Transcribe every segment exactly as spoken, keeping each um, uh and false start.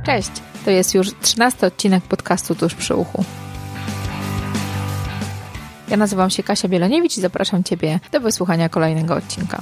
Cześć, to jest już trzynasty odcinek podcastu Tuż przy uchu. Ja nazywam się Kasia Bieloniewicz i zapraszam Ciebie do wysłuchania kolejnego odcinka.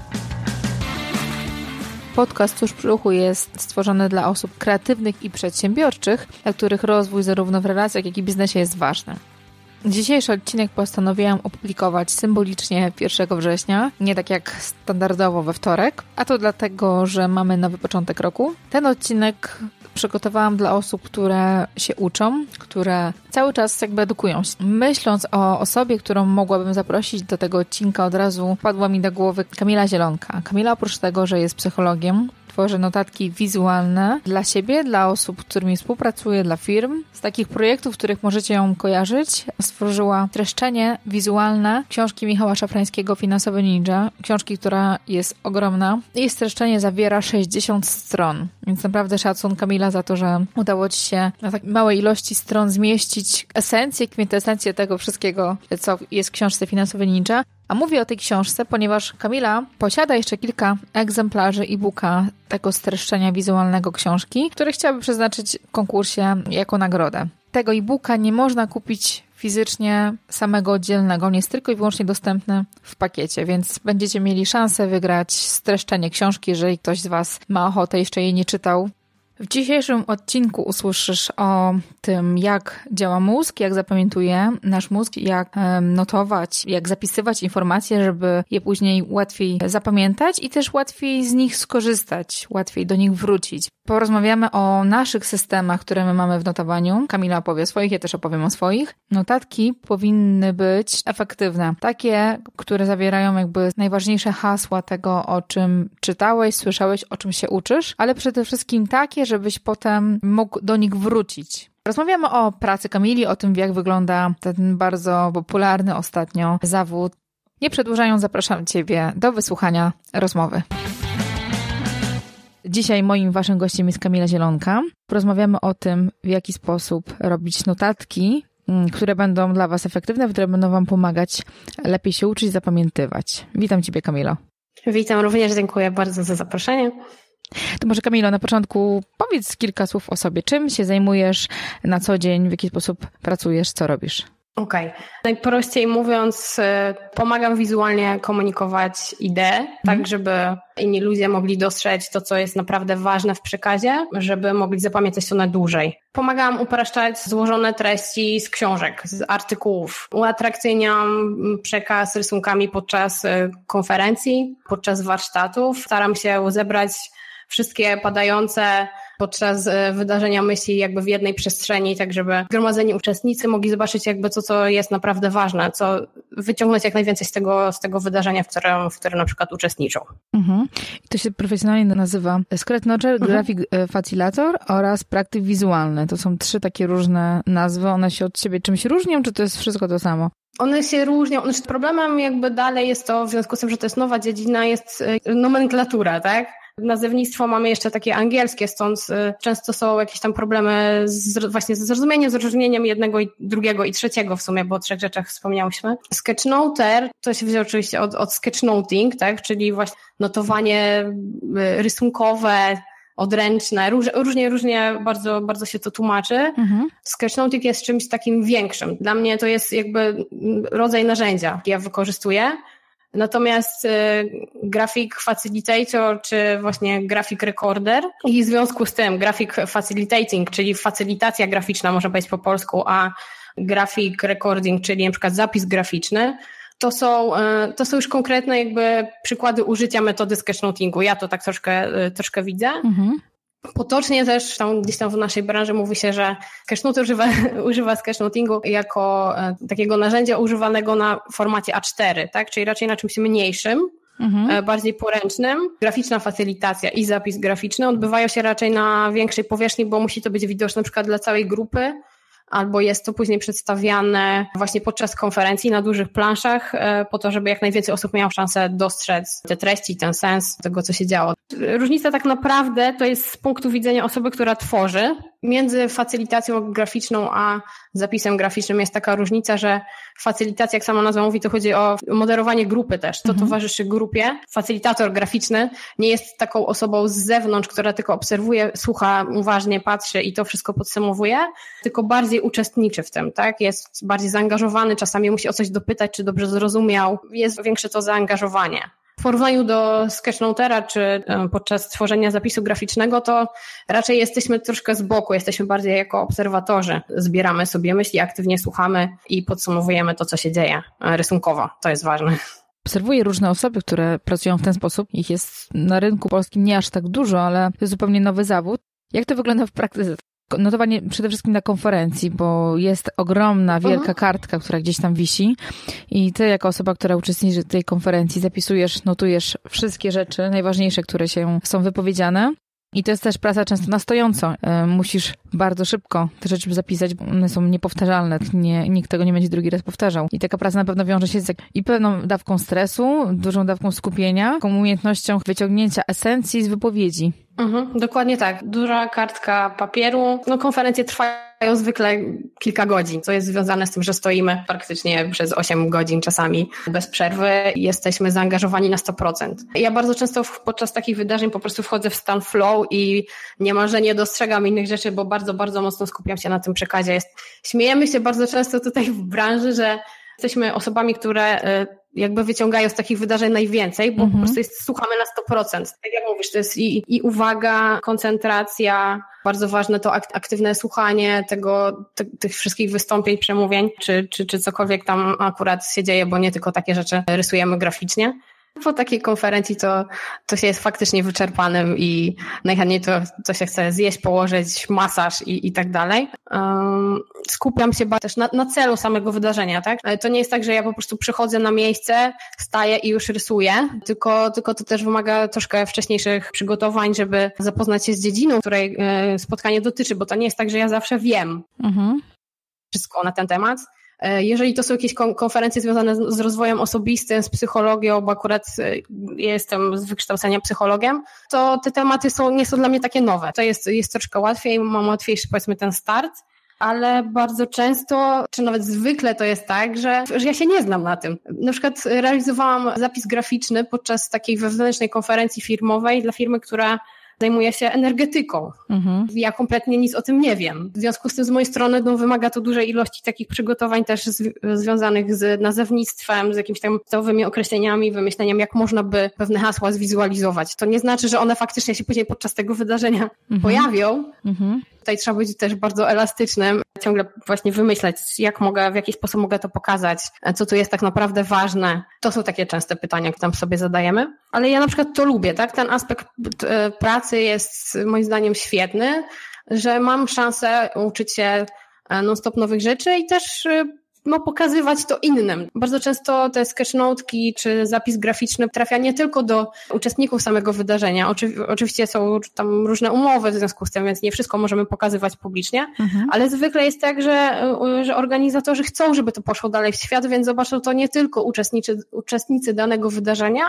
Podcast Tuż przy uchu jest stworzony dla osób kreatywnych i przedsiębiorczych, dla których rozwój zarówno w relacjach, jak i biznesie jest ważny. Dzisiejszy odcinek postanowiłam opublikować symbolicznie pierwszego września, nie tak jak standardowo we wtorek, a to dlatego, że mamy nowy początek roku. Ten odcinek przygotowałam dla osób, które się uczą, które cały czas jakby edukują się. Myśląc o osobie, którą mogłabym zaprosić do tego odcinka, od razu padła mi do głowy Kamila Zielonka. Kamila oprócz tego, że jest psychologiem, tworzy notatki wizualne dla siebie, dla osób, z którymi współpracuje, dla firm. Z takich projektów, których możecie ją kojarzyć, stworzyła streszczenie wizualne książki Michała Szafrańskiego Finansowy Ninja. Książki, która jest ogromna. Jej streszczenie zawiera sześćdziesiąt stron, więc naprawdę szacun Kamila za to, że udało Ci się na tak małej ilości stron zmieścić esencję, kwintesencję tego wszystkiego, co jest w książce Finansowy Ninja. A mówię o tej książce, ponieważ Kamila posiada jeszcze kilka egzemplarzy e-booka tego streszczenia wizualnego książki, które chciałaby przeznaczyć w konkursie jako nagrodę. Tego e-booka nie można kupić fizycznie samego oddzielnego, on jest tylko i wyłącznie dostępny w pakiecie, więc będziecie mieli szansę wygrać streszczenie książki, jeżeli ktoś z Was ma ochotę, jeszcze jej nie czytał. W dzisiejszym odcinku usłyszysz o tym, jak działa mózg, jak zapamiętuje nasz mózg, jak notować, jak zapisywać informacje, żeby je później łatwiej zapamiętać i też łatwiej z nich skorzystać, łatwiej do nich wrócić. Porozmawiamy o naszych systemach, które my mamy w notowaniu. Kamila opowie o swoich, ja też opowiem o swoich. Notatki powinny być efektywne. Takie, które zawierają jakby najważniejsze hasła tego, o czym czytałeś, słyszałeś, o czym się uczysz, ale przede wszystkim takie, żebyś potem mógł do nich wrócić. Rozmawiamy o pracy Kamili, o tym, jak wygląda ten bardzo popularny ostatnio zawód. Nie przedłużając, zapraszam Ciebie do wysłuchania rozmowy. Dzisiaj moim waszym gościem jest Kamila Zielonka. Porozmawiamy o tym, w jaki sposób robić notatki, które będą dla Was efektywne, które będą Wam pomagać lepiej się uczyć, zapamiętywać. Witam Ciebie, Kamilo. Witam również, dziękuję bardzo za zaproszenie. To może Kamilo, na początku powiedz kilka słów o sobie. Czym się zajmujesz na co dzień, w jaki sposób pracujesz, co robisz? Okej. Okay. Najprościej mówiąc, pomagam wizualnie komunikować idee, mm. tak żeby inni ludzie mogli dostrzec to, co jest naprawdę ważne w przekazie, żeby mogli zapamiętać to na dłużej. Pomagam upraszczać złożone treści z książek, z artykułów. Uatrakcyjniam przekaz rysunkami podczas konferencji, podczas warsztatów. Staram się zebrać wszystkie padające podczas wydarzenia myśli jakby w jednej przestrzeni, tak żeby zgromadzeni uczestnicy mogli zobaczyć jakby to, co jest naprawdę ważne, co wyciągnąć jak najwięcej z tego, z tego wydarzenia, w którym, w którym na przykład uczestniczą. Mhm. I to się profesjonalnie nazywa Scratchnoter, mhm. Graphic Facilitator oraz praktyk wizualny. To są trzy takie różne nazwy. One się od siebie czymś różnią, czy to jest wszystko to samo? One się różnią. Problemem jakby dalej jest to, w związku z tym, że to jest nowa dziedzina, jest nomenklatura, tak? Nazewnictwo mamy jeszcze takie angielskie, stąd często są jakieś tam problemy z, właśnie ze zrozumieniem, z rozróżnieniem jednego i drugiego i trzeciego w sumie, bo o trzech rzeczach wspomniałyśmy. Sketchnoter to się wziął oczywiście od, od sketchnoting, tak, czyli właśnie notowanie rysunkowe, odręczne, róż, różnie, różnie bardzo, bardzo się to tłumaczy. Mhm. Sketchnoting jest czymś takim większym. Dla mnie to jest jakby rodzaj narzędzia, jaki ja wykorzystuję. Natomiast y, Graphic Facilitator, czy właśnie Graphic Recorder i w związku z tym Graphic Facilitating, czyli facylitacja graficzna, można powiedzieć po polsku, a Graphic Recording, czyli na przykład zapis graficzny, to są, y, to są już konkretne jakby przykłady użycia metody sketchnotingu. Ja to tak troszkę, y, troszkę widzę. Mhm. Potocznie też tam gdzieś tam w naszej branży mówi się, że sketchnoter używa, używa sketchnotingu jako e, takiego narzędzia używanego na formacie A cztery, tak? Czyli raczej na czymś mniejszym, mhm. e, bardziej poręcznym. Graficzna facylitacja i zapis graficzny odbywają się raczej na większej powierzchni, bo musi to być widoczne na przykład dla całej grupy, albo jest to później przedstawiane właśnie podczas konferencji na dużych planszach po to, żeby jak najwięcej osób miało szansę dostrzec te treści, ten sens tego, co się działo. Różnica tak naprawdę to jest z punktu widzenia osoby, która tworzy, Między facylitacją graficzną a zapisem graficznym jest taka różnica, że facylitacja, jak sama nazwa mówi, to chodzi o moderowanie grupy też, co mhm. towarzyszy grupie. Facylitator graficzny nie jest taką osobą z zewnątrz, która tylko obserwuje, słucha uważnie, patrzy i to wszystko podsumowuje, tylko bardziej uczestniczy w tym, tak? Jest bardziej zaangażowany, czasami musi o coś dopytać, czy dobrze zrozumiał. Jest większe to zaangażowanie. W porównaniu do sketchnotera czy podczas tworzenia zapisu graficznego, to raczej jesteśmy troszkę z boku, jesteśmy bardziej jako obserwatorzy. Zbieramy sobie myśli, aktywnie słuchamy i podsumowujemy to, co się dzieje rysunkowo. To jest ważne. Obserwuję różne osoby, które pracują w ten sposób. Ich jest na rynku polskim nie aż tak dużo, ale to jest zupełnie nowy zawód. Jak to wygląda w praktyce? Notowanie przede wszystkim na konferencji, bo jest ogromna, wielka kartka, która gdzieś tam wisi i ty jako osoba, która uczestniczy w tej konferencji zapisujesz, notujesz wszystkie rzeczy, najważniejsze, które się są wypowiedziane. I to jest też praca często na stojąco. Musisz bardzo szybko te rzeczy zapisać, bo one są niepowtarzalne. Nie, nikt tego nie będzie drugi raz powtarzał. I taka praca na pewno wiąże się z i pewną dawką stresu, dużą dawką skupienia, taką umiejętnością wyciągnięcia esencji z wypowiedzi. Mhm, dokładnie tak. Duża kartka papieru. No, konferencje trwają zwykle kilka godzin, co jest związane z tym, że stoimy praktycznie przez osiem godzin czasami bez przerwy. Jesteśmy zaangażowani na sto procent. Ja bardzo często podczas takich wydarzeń po prostu wchodzę w stan flow i niemalże nie dostrzegam innych rzeczy, bo bardzo, bardzo mocno skupiam się na tym przekazie. Jest, śmiejemy się bardzo często tutaj w branży, że jesteśmy osobami, które jakby wyciągają z takich wydarzeń najwięcej, bo mm-hmm. po prostu jest, słuchamy na sto procent. Tak jak mówisz, to jest i, i uwaga, koncentracja, bardzo ważne to ak- aktywne słuchanie tego, te, tych wszystkich wystąpień, przemówień, czy, czy, czy cokolwiek tam akurat się dzieje, bo nie tylko takie rzeczy rysujemy graficznie. Po takiej konferencji to, to się jest faktycznie wyczerpanym i najchętniej to, to się chce zjeść, położyć, masaż i, i tak dalej. Um, skupiam się też na, na celu samego wydarzenia, tak? To nie jest tak, że ja po prostu przychodzę na miejsce, staję i już rysuję, tylko, tylko to też wymaga troszkę wcześniejszych przygotowań, żeby zapoznać się z dziedziną, której spotkanie dotyczy, bo to nie jest tak, że ja zawsze wiem mhm. wszystko na ten temat. Jeżeli to są jakieś konferencje związane z rozwojem osobistym, z psychologią, bo akurat ja jestem z wykształcenia psychologiem, to te tematy są, nie są dla mnie takie nowe. To jest, jest troszkę łatwiej, mam łatwiejszy powiedzmy ten start, ale bardzo często, czy nawet zwykle to jest tak, że, że ja się nie znam na tym. Na przykład realizowałam zapis graficzny podczas takiej wewnętrznej konferencji firmowej dla firmy, która zajmuję się energetyką. Mhm. Ja kompletnie nic o tym nie wiem. W związku z tym z mojej strony no, wymaga to dużej ilości takich przygotowań też z, związanych z nazewnictwem, z jakimiś tam podstawowymi określeniami, wymyśleniem, jak można by pewne hasła zwizualizować. To nie znaczy, że one faktycznie się później podczas tego wydarzenia mhm. pojawią. Mhm. Tutaj trzeba być też bardzo elastycznym, ciągle właśnie wymyślać, jak mogę, w jaki sposób mogę to pokazać, co tu jest tak naprawdę ważne. To są takie częste pytania, które tam sobie zadajemy. Ale ja na przykład to lubię, tak? Ten aspekt pracy jest moim zdaniem świetny, że mam szansę uczyć się non-stop nowych rzeczy i też no, pokazywać to innym. Bardzo często te sketchnotki czy zapis graficzny trafia nie tylko do uczestników samego wydarzenia. Oczy, oczywiście są tam różne umowy w związku z tym, więc nie wszystko możemy pokazywać publicznie, mhm. ale zwykle jest tak, że, że organizatorzy chcą, żeby to poszło dalej w świat, więc zobaczą to nie tylko uczestnicy, uczestnicy danego wydarzenia,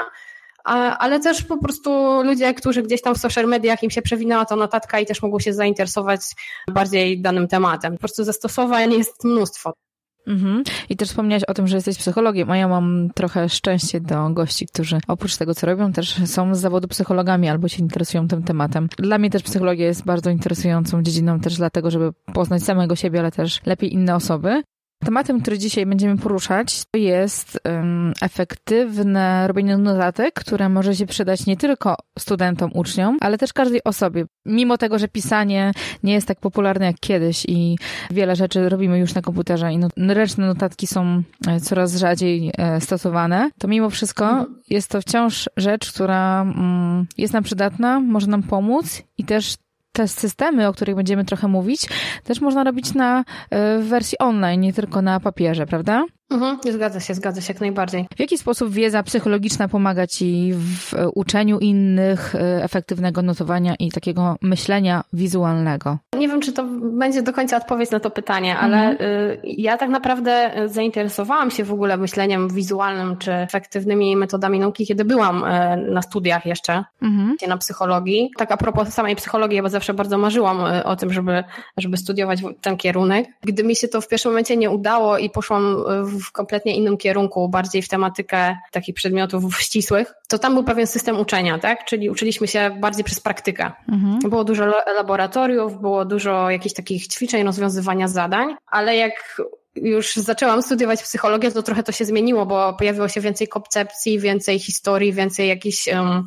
a, ale też po prostu ludzie, którzy gdzieś tam w social mediach im się przewinęła ta notatka i też mogą się zainteresować bardziej danym tematem. Po prostu zastosowań jest mnóstwo. Mhm. I też wspomniałaś o tym, że jesteś psychologiem, a ja mam trochę szczęście do gości, którzy oprócz tego, co robią, też są z zawodu psychologami albo się interesują tym tematem. Dla mnie też psychologia jest bardzo interesującą dziedziną też dlatego, żeby poznać samego siebie, ale też lepiej inne osoby. Tematem, który dzisiaj będziemy poruszać, to jest um, efektywne robienie notatek, które może się przydać nie tylko studentom, uczniom, ale też każdej osobie. Mimo tego, że pisanie nie jest tak popularne jak kiedyś i wiele rzeczy robimy już na komputerze i not- ręczne notatki są coraz rzadziej e, stosowane, to mimo wszystko mhm. jest to wciąż rzecz, która um, jest nam przydatna, może nam pomóc i też te systemy, o których będziemy trochę mówić, też można robić na w wersji online, nie tylko na papierze, prawda? Mhm, zgadza się, zgadza się jak najbardziej. W jaki sposób wiedza psychologiczna pomaga Ci w uczeniu innych efektywnego notowania i takiego myślenia wizualnego? Nie wiem, czy to będzie do końca odpowiedź na to pytanie, ale mhm. ja tak naprawdę zainteresowałam się w ogóle myśleniem wizualnym czy efektywnymi metodami nauki, kiedy byłam na studiach jeszcze, mhm. na psychologii. Tak a propos samej psychologii, ja zawsze bardzo marzyłam o tym, żeby, żeby studiować ten kierunek. Gdy mi się to w pierwszym momencie nie udało i poszłam w kompletnie innym kierunku, bardziej w tematykę takich przedmiotów ścisłych, to tam był pewien system uczenia, tak? Czyli uczyliśmy się bardziej przez praktykę. Mhm. Było dużo laboratoriów, było dużo jakichś takich ćwiczeń, rozwiązywania zadań, ale jak już zaczęłam studiować psychologię, to trochę to się zmieniło, bo pojawiło się więcej koncepcji, więcej historii, więcej jakichś um,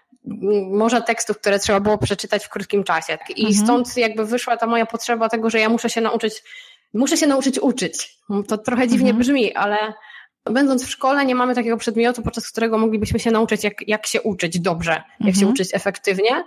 może tekstów, które trzeba było przeczytać w krótkim czasie. I mhm. stąd jakby wyszła ta moja potrzeba tego, że ja muszę się nauczyć Muszę się nauczyć uczyć. To trochę dziwnie mhm. brzmi, ale będąc w szkole nie mamy takiego przedmiotu, podczas którego moglibyśmy się nauczyć, jak, jak się uczyć dobrze, jak mhm. się uczyć efektywnie,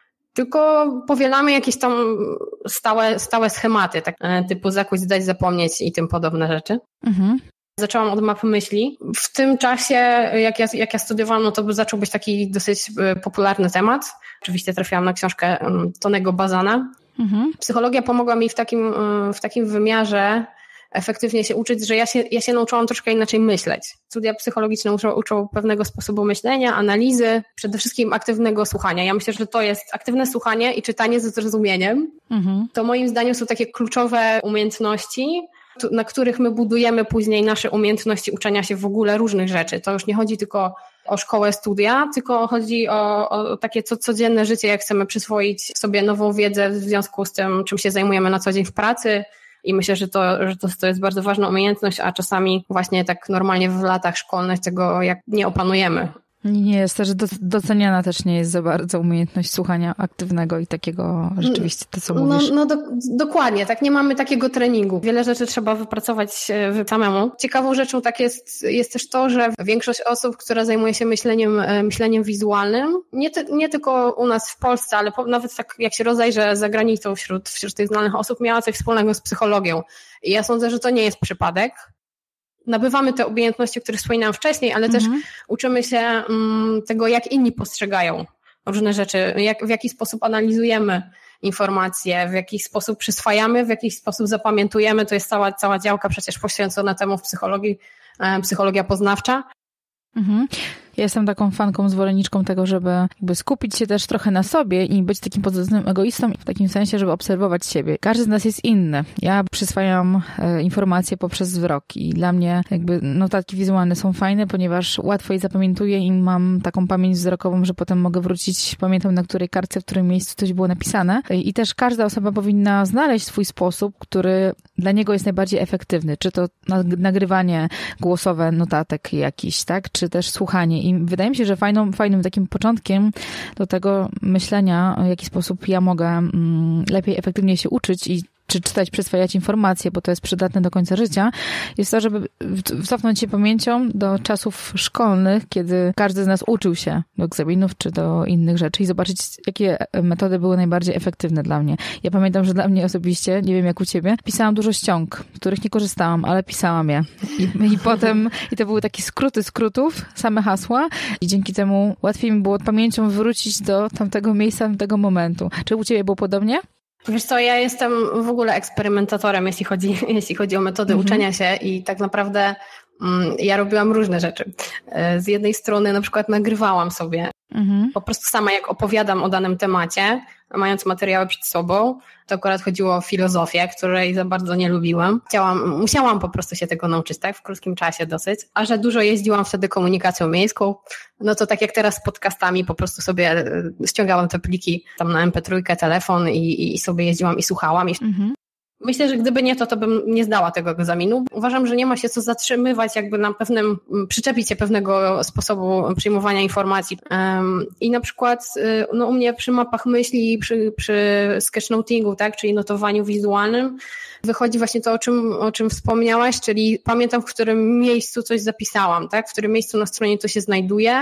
tylko powielamy jakieś tam stałe, stałe schematy, tak, typu zakuć, zdać, zapomnieć i tym podobne rzeczy. Mhm. Zaczęłam od mapy myśli. W tym czasie, jak ja, jak ja studiowałam, no to zaczął być taki dosyć popularny temat. Oczywiście trafiłam na książkę Tonego Bazana. Mhm. Psychologia pomogła mi w takim, w takim wymiarze efektywnie się uczyć, że ja się, ja się nauczyłam troszkę inaczej myśleć. Studia psychologiczne uczą, uczą pewnego sposobu myślenia, analizy, przede wszystkim aktywnego słuchania. Ja myślę, że to jest aktywne słuchanie i czytanie ze zrozumieniem. Mhm. To moim zdaniem są takie kluczowe umiejętności, na których my budujemy później nasze umiejętności uczenia się w ogóle różnych rzeczy. To już nie chodzi tylko o szkołę, studia, tylko chodzi o, o takie co, codzienne życie, jak chcemy przyswoić sobie nową wiedzę w związku z tym, czym się zajmujemy na co dzień w pracy. I myślę, że to, że to, to jest bardzo ważna umiejętność, a czasami właśnie tak normalnie w latach szkolnych tego jak nie opanujemy. Nie jest też doceniana też nie jest za bardzo umiejętność słuchania aktywnego i takiego rzeczywiście to, co mówisz. No, no do, dokładnie, tak nie mamy takiego treningu. Wiele rzeczy trzeba wypracować samemu. Ciekawą rzeczą tak jest, jest też to, że większość osób, która zajmuje się myśleniem, myśleniem wizualnym, nie, ty, nie tylko u nas w Polsce, ale po, nawet tak jak się rozejrzę za granicą wśród, wśród tych znanych osób, miała coś wspólnego z psychologią. I ja sądzę, że to nie jest przypadek. Nabywamy te umiejętności, o których wspominałam wcześniej, ale mhm. też uczymy się um, tego, jak inni postrzegają różne rzeczy, jak, w jaki sposób analizujemy informacje, w jaki sposób przyswajamy, w jaki sposób zapamiętujemy. To jest cała, cała działka przecież poświęcona temu w psychologii, e, psychologia poznawcza. Mhm. Ja jestem taką fanką, zwolenniczką tego, żeby jakby skupić się też trochę na sobie i być takim pozytywnym egoistą w takim sensie, żeby obserwować siebie. Każdy z nas jest inny. Ja przyswajam e, informacje poprzez wzrok i dla mnie jakby notatki wizualne są fajne, ponieważ łatwo je zapamiętuję i mam taką pamięć wzrokową, że potem mogę wrócić, pamiętam na której kartce, w którym miejscu coś było napisane. I też każda osoba powinna znaleźć swój sposób, który dla niego jest najbardziej efektywny. Czy to nagrywanie głosowe notatek jakiś, tak? Czy też słuchanie. I wydaje mi się, że fajną, fajnym takim początkiem do tego myślenia, w jaki sposób ja mogę mm, lepiej, efektywnie się uczyć i czy czytać, przyswajać informacje, bo to jest przydatne do końca życia, jest to, żeby cofnąć się pamięcią do czasów szkolnych, kiedy każdy z nas uczył się do egzaminów czy do innych rzeczy i zobaczyć, jakie metody były najbardziej efektywne dla mnie. Ja pamiętam, że dla mnie osobiście, nie wiem jak u ciebie, pisałam dużo ściąg, z których nie korzystałam, ale pisałam je. I, i potem, i to były takie skróty skrótów, same hasła i dzięki temu łatwiej mi było pamięcią wrócić do tamtego miejsca, tamtego momentu. Czy u ciebie było podobnie? Wiesz co, ja jestem w ogóle eksperymentatorem, jeśli chodzi, jeśli chodzi o metody mhm. uczenia się i tak naprawdę mm, ja robiłam różne rzeczy. Z jednej strony na przykład nagrywałam sobie, mhm. po prostu sama jak opowiadam o danym temacie, mając materiały przed sobą, to akurat chodziło o filozofię, której za bardzo nie lubiłam. Chciałam, musiałam po prostu się tego nauczyć, tak, w krótkim czasie dosyć, a że dużo jeździłam wtedy komunikacją miejską, no to tak jak teraz z podcastami, po prostu sobie ściągałam te pliki tam na em pe trzy, telefon i, i sobie jeździłam i słuchałam. I mhm. Myślę, że gdyby nie to, to bym nie zdała tego egzaminu. Uważam, że nie ma się co zatrzymywać jakby na pewnym, przyczepić się pewnego sposobu przyjmowania informacji. Um, I na przykład no, u mnie przy mapach myśli, przy, przy sketchnotingu, tak, czyli notowaniu wizualnym, wychodzi właśnie to, o czym, o czym wspomniałaś, czyli pamiętam, w którym miejscu coś zapisałam, tak, w którym miejscu na stronie to się znajduje.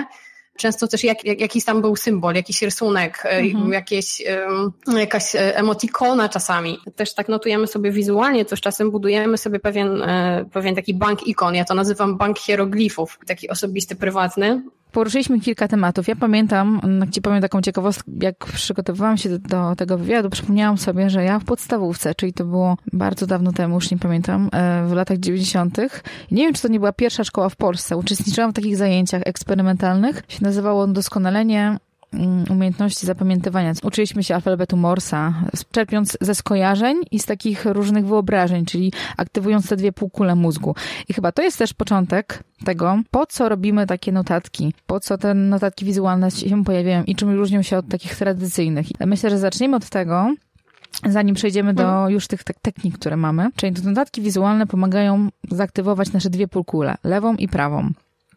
Często też jak, jak, jakiś tam był symbol, jakiś rysunek, mhm. jakieś, um, jakaś emotikona czasami. Też tak notujemy sobie wizualnie, to z czasem budujemy sobie pewien, e, pewien taki bank ikon. Ja to nazywam bank hieroglifów, taki osobisty, prywatny. Poruszyliśmy kilka tematów. Ja pamiętam, jak ci powiem taką ciekawostkę, jak przygotowywałam się do, do tego wywiadu, przypomniałam sobie, że ja w podstawówce, czyli to było bardzo dawno temu, już nie pamiętam, w latach dziewięćdziesiątych. Nie wiem, czy to nie była pierwsza szkoła w Polsce. Uczestniczyłam w takich zajęciach eksperymentalnych. Się nazywało doskonalenie umiejętności zapamiętywania. Uczyliśmy się alfabetu Morsa, czerpiąc ze skojarzeń i z takich różnych wyobrażeń, czyli aktywując te dwie półkule mózgu. I chyba to jest też początek tego, po co robimy takie notatki, po co te notatki wizualne się pojawiają i czym różnią się od takich tradycyjnych. Myślę, że zaczniemy od tego, zanim przejdziemy do już tych technik, które mamy. Czyli te notatki wizualne pomagają zaaktywować nasze dwie półkule, lewą i prawą.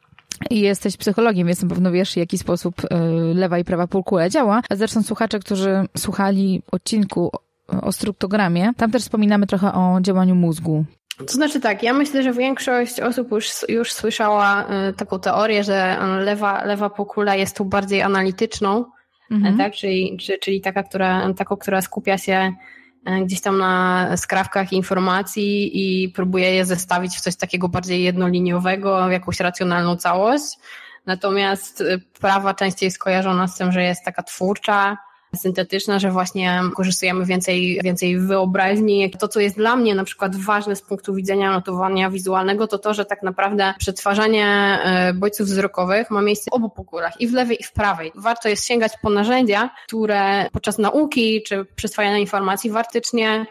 I jesteś psychologiem, więc na pewno wiesz, w jaki sposób lewa i prawa półkula działa. A zresztą słuchacze, którzy słuchali odcinku o struktogamie, tam też wspominamy trochę o działaniu mózgu. To znaczy tak, ja myślę, że większość osób już, już słyszała taką teorię, że lewa, lewa półkula jest tu bardziej analityczną, mhm. tak? czyli, czyli, czyli taka, która, taką, która skupia się gdzieś tam na skrawkach informacji i próbuje je zestawić w coś takiego bardziej jednoliniowego, w jakąś racjonalną całość. Natomiast prawa częściej jest skojarzona z tym, że jest taka twórcza, syntetyczna, że właśnie korzystujemy więcej, więcej wyobraźni. To, co jest dla mnie na przykład ważne z punktu widzenia notowania wizualnego, to to, że tak naprawdę przetwarzanie bodźców wzrokowych ma miejsce w obu półkulach, i w lewej, i w prawej. Warto jest sięgać po narzędzia, które podczas nauki czy przyswajania informacji faktycznie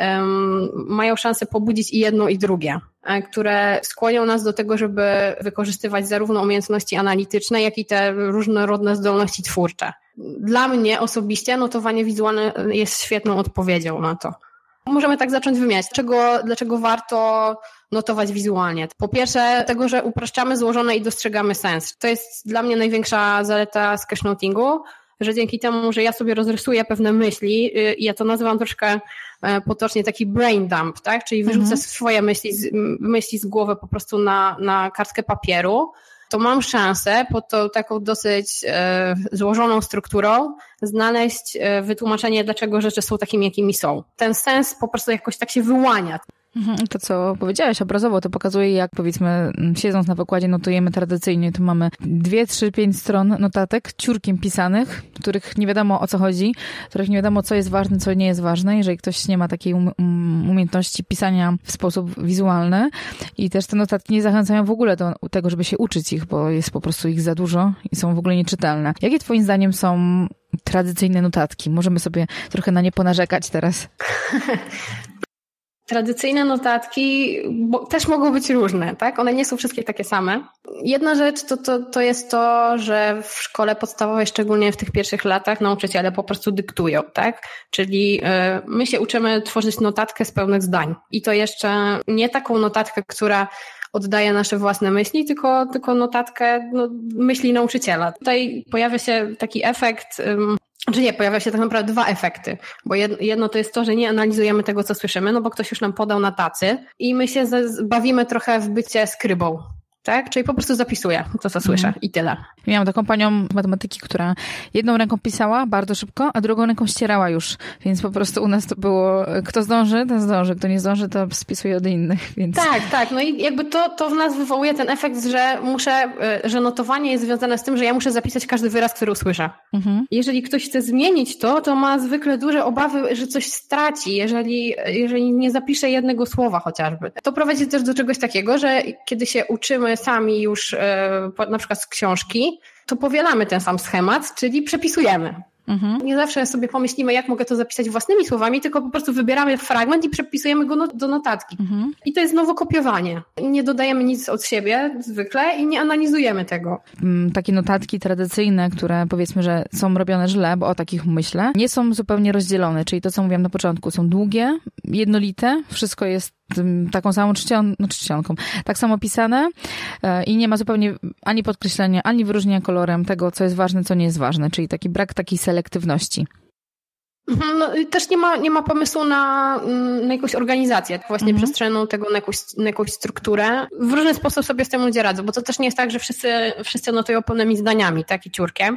um, mają szansę pobudzić i jedno, i drugie, które skłonią nas do tego, żeby wykorzystywać zarówno umiejętności analityczne, jak i te różnorodne zdolności twórcze. Dla mnie osobiście notowanie wizualne jest świetną odpowiedzią na to. Możemy tak zacząć wymieniać, dlaczego, dlaczego warto notować wizualnie. Po pierwsze, tego, że upraszczamy złożone i dostrzegamy sens. To jest dla mnie największa zaleta sketchnotingu, że dzięki temu, że ja sobie rozrysuję pewne myśli, i ja to nazywam troszkę potocznie taki brain dump, tak? Czyli wyrzucę mhm. swoje myśli z, myśli z głowy po prostu na, na kartkę papieru, to mam szansę pod tą taką dosyć e, złożoną strukturą znaleźć e, wytłumaczenie, dlaczego rzeczy są takimi, jakimi są. Ten sens po prostu jakoś tak się wyłania. To, co powiedziałaś obrazowo, to pokazuje, jak powiedzmy, siedząc na wykładzie, notujemy tradycyjnie. Tu mamy dwie, trzy, pięć stron notatek ciurkiem pisanych, w których nie wiadomo, o co chodzi, w których nie wiadomo, co jest ważne, co nie jest ważne. Jeżeli ktoś nie ma takiej um- umiejętności pisania w sposób wizualny, i też te notatki nie zachęcają w ogóle do tego, żeby się uczyć ich, bo jest po prostu ich za dużo i są w ogóle nieczytelne. Jakie twoim zdaniem są tradycyjne notatki? Możemy sobie trochę na nie ponarzekać teraz. Tradycyjne notatki bo też mogą być różne, tak? One nie są wszystkie takie same. Jedna rzecz to, to, to jest to, że w szkole podstawowej, szczególnie w tych pierwszych latach, nauczyciele po prostu dyktują, tak? Czyli yy, my się uczymy tworzyć notatkę z pełnych zdań. I to jeszcze nie taką notatkę, która oddaje nasze własne myśli, tylko, tylko notatkę no, myśli nauczyciela. Tutaj pojawia się taki efekt... Yy, Czy nie, pojawia się tak naprawdę dwa efekty, bo jedno to jest to, że nie analizujemy tego, co słyszymy, no bo ktoś już nam podał na tacy i my się bawimy trochę w bycie skrybą, tak? Czyli po prostu zapisuję to, co słyszę mm. i tyle. Miałam taką panią matematyki, która jedną ręką pisała bardzo szybko, a drugą ręką ścierała już, więc po prostu u nas to było, kto zdąży, ten zdąży, kto nie zdąży, to spisuje od innych. Więc... Tak, tak, no i jakby to, to w nas wywołuje ten efekt, że muszę, że notowanie jest związane z tym, że ja muszę zapisać każdy wyraz, który usłyszę. Mhm. Jeżeli ktoś chce zmienić to, to ma zwykle duże obawy, że coś straci, jeżeli, jeżeli nie zapisze jednego słowa chociażby. To prowadzi też do czegoś takiego, że kiedy się uczymy sami już na przykład z książki, to powielamy ten sam schemat, czyli przepisujemy. Mhm. Nie zawsze sobie pomyślimy, jak mogę to zapisać własnymi słowami, tylko po prostu wybieramy fragment i przepisujemy go do notatki. Mhm. I to jest znowu kopiowanie. Nie dodajemy nic od siebie zwykle i nie analizujemy tego. Takie notatki tradycyjne, które powiedzmy, że są robione źle, bo o takich myślę, nie są zupełnie rozdzielone. Czyli to, co mówiłam na początku, są długie, jednolite, wszystko jest taką samą czcion, no czcionką, tak samo pisane i nie ma zupełnie ani podkreślenia, ani wyróżnienia kolorem tego, co jest ważne, co nie jest ważne, czyli taki brak takiej selektywności. No, też nie ma, nie ma pomysłu na, na jakąś organizację, właśnie mhm. przestrzenną tego na jakąś, na jakąś strukturę. W różny sposób sobie z tym ludzie radzą, bo to też nie jest tak, że wszyscy, wszyscy notują pełnymi zdaniami, tak, i ciurkiem.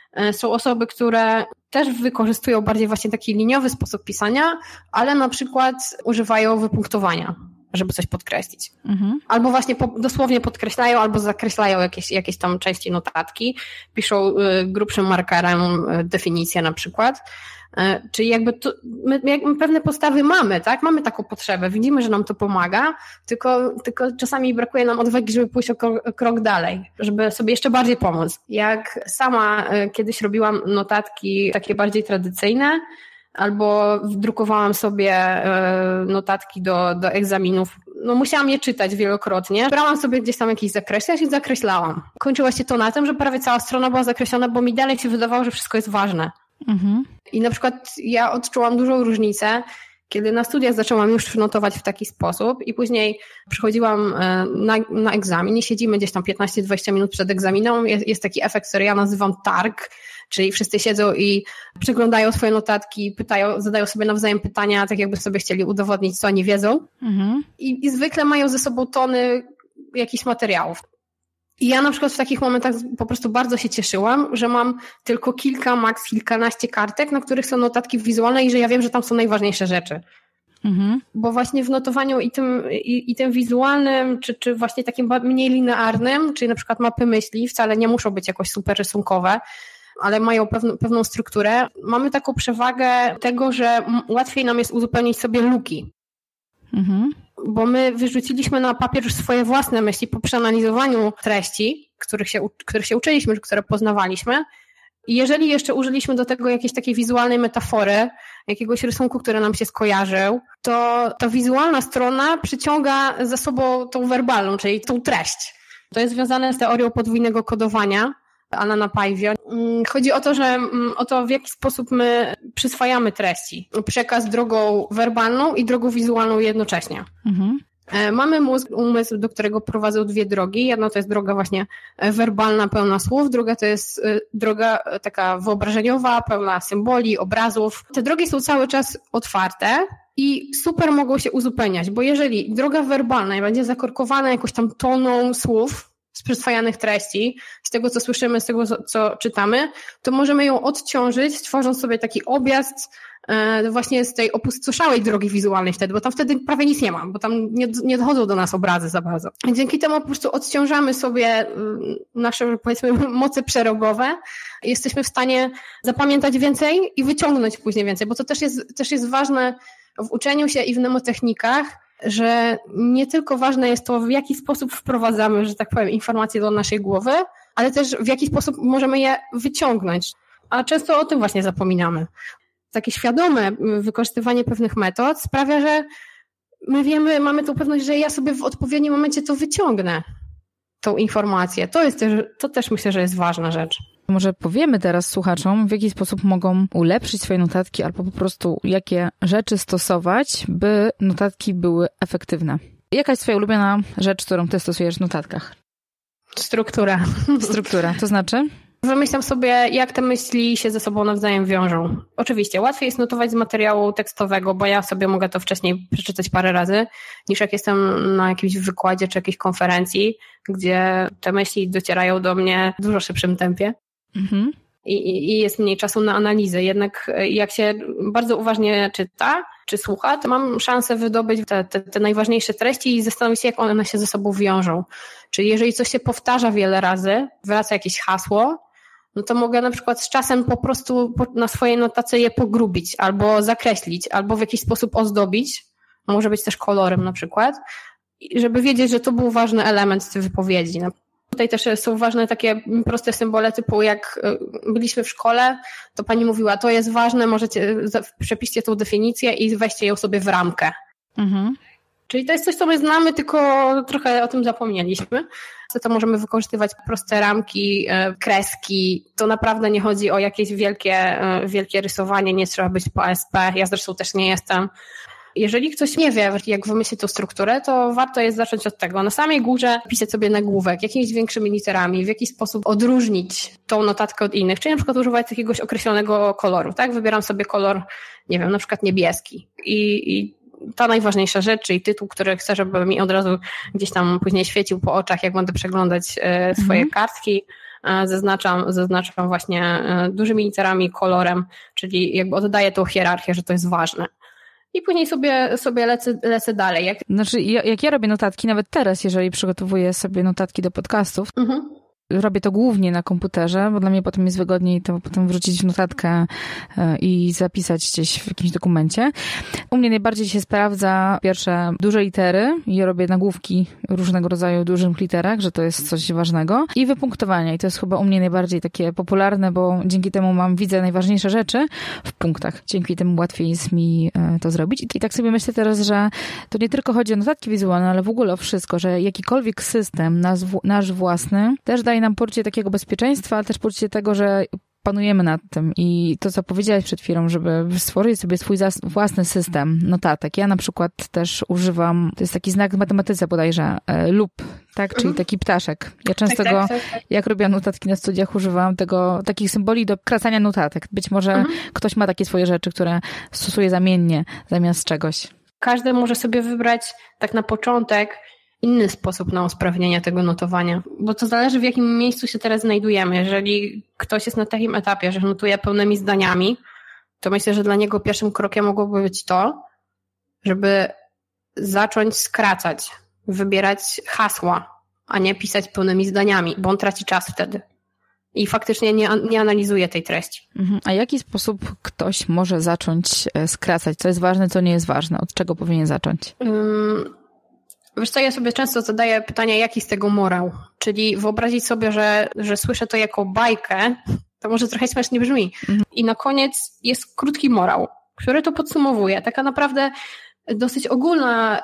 Są osoby, które też wykorzystują bardziej właśnie taki liniowy sposób pisania, ale na przykład używają wypunktowania, żeby coś podkreślić. Mhm. Albo właśnie po, dosłownie podkreślają, albo zakreślają jakieś, jakieś tam części notatki, piszą y, grubszym markerem y, definicję na przykład. Y, czyli jakby to, my, my pewne postawy mamy, tak? Mamy taką potrzebę, widzimy, że nam to pomaga, tylko, tylko czasami brakuje nam odwagi, żeby pójść o krok, krok dalej, żeby sobie jeszcze bardziej pomóc. Jak sama y, kiedyś robiłam notatki takie bardziej tradycyjne, albo drukowałam sobie notatki do, do egzaminów. No musiałam je czytać wielokrotnie. Brałam sobie gdzieś tam jakiś zakreślacz i zakreślałam. Kończyło się to na tym, że prawie cała strona była zakreślona, bo mi dalej się wydawało, że wszystko jest ważne. Mhm. I na przykład ja odczułam dużą różnicę, kiedy na studiach zaczęłam już notować w taki sposób i później przychodziłam na, na egzamin i siedzimy gdzieś tam piętnaście dwadzieścia minut przed egzaminem. Jest, jest taki efekt, który ja nazywam targ, czyli wszyscy siedzą i przeglądają swoje notatki, pytają, zadają sobie nawzajem pytania, tak jakby sobie chcieli udowodnić, co oni wiedzą. Mhm. I, I zwykle mają ze sobą tony jakichś materiałów. I ja na przykład w takich momentach po prostu bardzo się cieszyłam, że mam tylko kilka, maks kilkanaście kartek, na których są notatki wizualne i że ja wiem, że tam są najważniejsze rzeczy. Mhm. Bo właśnie w notowaniu i tym, i, i tym wizualnym, czy, czy właśnie takim mniej linearnym, czyli na przykład mapy myśli, wcale nie muszą być jakoś super rysunkowe, ale mają pewną, pewną strukturę. Mamy taką przewagę tego, że łatwiej nam jest uzupełnić sobie luki. Mhm. Bo my wyrzuciliśmy na papier już swoje własne myśli po przeanalizowaniu treści, których się, których się uczyliśmy, które poznawaliśmy. I jeżeli jeszcze użyliśmy do tego jakiejś takiej wizualnej metafory, jakiegoś rysunku, który nam się skojarzył, to ta wizualna strona przyciąga za sobą tą werbalną, czyli tą treść. To jest związane z teorią podwójnego kodowania Alana Paivio. Chodzi o to, że o to, w jaki sposób my przyswajamy treści. Przekaz drogą werbalną i drogą wizualną jednocześnie. Mhm. Mamy mózg, umysł, do którego prowadzą dwie drogi. Jedna to jest droga właśnie werbalna, pełna słów, druga to jest droga taka wyobrażeniowa, pełna symboli, obrazów. Te drogi są cały czas otwarte i super mogą się uzupełniać, bo jeżeli droga werbalna będzie zakorkowana jakąś tam toną słów, z przyswajanych treści, z tego, co słyszymy, z tego, co czytamy, to możemy ją odciążyć, tworząc sobie taki objazd e, właśnie z tej opustoszałej drogi wizualnej wtedy, bo tam wtedy prawie nic nie ma, bo tam nie, nie dochodzą do nas obrazy za bardzo. Dzięki temu po prostu odciążamy sobie nasze, powiedzmy, moce przerobowe. Jesteśmy w stanie zapamiętać więcej i wyciągnąć później więcej, bo to też jest, też jest ważne w uczeniu się i w mnemotechnikach, że nie tylko ważne jest to, w jaki sposób wprowadzamy, że tak powiem, informacje do naszej głowy, ale też w jaki sposób możemy je wyciągnąć. A często o tym właśnie zapominamy. Takie świadome wykorzystywanie pewnych metod sprawia, że my wiemy, mamy tą pewność, że ja sobie w odpowiednim momencie to wyciągnę, tą informację. To jest też, to też myślę, że jest ważna rzecz. Może powiemy teraz słuchaczom, w jaki sposób mogą ulepszyć swoje notatki albo po prostu jakie rzeczy stosować, by notatki były efektywne. Jaka jest twoja ulubiona rzecz, którą ty stosujesz w notatkach? Struktura. Struktura, to znaczy? Wymyślam sobie, jak te myśli się ze sobą nawzajem wiążą. Oczywiście, łatwiej jest notować z materiału tekstowego, bo ja sobie mogę to wcześniej przeczytać parę razy, niż jak jestem na jakimś wykładzie czy jakiejś konferencji, gdzie te myśli docierają do mnie w dużo szybszym tempie. Mhm. I, I jest mniej czasu na analizę. Jednak jak się bardzo uważnie czyta, czy słucha, to mam szansę wydobyć te, te, te najważniejsze treści i zastanowić się, jak one się ze sobą wiążą. Czyli jeżeli coś się powtarza wiele razy, wraca jakieś hasło, no to mogę na przykład z czasem po prostu na swojej notacji je pogrubić, albo zakreślić, albo w jakiś sposób ozdobić. Może być też kolorem na przykład, żeby wiedzieć, że to był ważny element tej wypowiedzi. Tutaj też są ważne takie proste symbole typu jak byliśmy w szkole, to pani mówiła, to jest ważne, możecie, przepiszcie tą definicję i weźcie ją sobie w ramkę. Mhm. Czyli to jest coś, co my znamy, tylko trochę o tym zapomnieliśmy. To możemy wykorzystywać proste ramki, kreski. To naprawdę nie chodzi o jakieś wielkie, wielkie rysowanie, nie trzeba być po A S P. Ja zresztą też nie jestem. Jeżeli ktoś nie wie, jak wymyślić tą strukturę, to warto jest zacząć od tego. Na samej górze pisać sobie nagłówek, jakimiś większymi literami, w jakiś sposób odróżnić tą notatkę od innych, czyli na przykład używać jakiegoś określonego koloru, tak? Wybieram sobie kolor, nie wiem, na przykład niebieski i, i ta najważniejsza rzecz, czyli tytuł, który chcę, żeby mi od razu gdzieś tam później świecił po oczach, jak będę przeglądać e, swoje mhm. kartki, e, zaznaczam, zaznaczam właśnie e, dużymi literami, kolorem, czyli jakby oddaję tą hierarchię, że to jest ważne. I później sobie, sobie lecę, lecę dalej. Jak... Znaczy, jak ja robię notatki, nawet teraz, jeżeli przygotowuję sobie notatki do podcastów, mhm. robię to głównie na komputerze, bo dla mnie potem jest wygodniej to potem wrzucić w notatkę i zapisać gdzieś w jakimś dokumencie. U mnie najbardziej się sprawdza pierwsze duże litery i robię nagłówki różnego rodzaju w dużych literach, że to jest coś ważnego i wypunktowanie. I to jest chyba u mnie najbardziej takie popularne, bo dzięki temu mam, widzę najważniejsze rzeczy w punktach. Dzięki temu łatwiej jest mi to zrobić. I tak sobie myślę teraz, że to nie tylko chodzi o notatki wizualne, ale w ogóle o wszystko, że jakikolwiek system, nasz, nasz własny, też daje nam poczucie takiego bezpieczeństwa, ale też poczucie tego, że panujemy nad tym. I to, co powiedziałeś przed chwilą, żeby stworzyć sobie swój własny system notatek. Ja na przykład też używam, to jest taki znak w matematyce bodajże, lub, tak, czyli taki ptaszek. Ja często tak, go, tak, tak, tak. jak robiłam notatki na studiach, używałam tego, takich symboli do kracania notatek. Być może mhm. ktoś ma takie swoje rzeczy, które stosuje zamiennie zamiast czegoś. Każdy może sobie wybrać tak na początek inny sposób na usprawnienie tego notowania, bo to zależy, w jakim miejscu się teraz znajdujemy. Jeżeli ktoś jest na takim etapie, że notuje pełnymi zdaniami, to myślę, że dla niego pierwszym krokiem mogłoby być to, żeby zacząć skracać, wybierać hasła, a nie pisać pełnymi zdaniami, bo on traci czas wtedy i faktycznie nie, nie analizuje tej treści. A w jaki sposób ktoś może zacząć skracać? Co jest ważne, co nie jest ważne? Od czego powinien zacząć? Um, Wiesz co, ja sobie często zadaję pytanie, jaki z tego morał? Czyli wyobrazić sobie, że, że słyszę to jako bajkę, to może trochę śmiesznie brzmi. Mhm. I na koniec jest krótki morał, który to podsumowuje. Taka naprawdę dosyć ogólna y,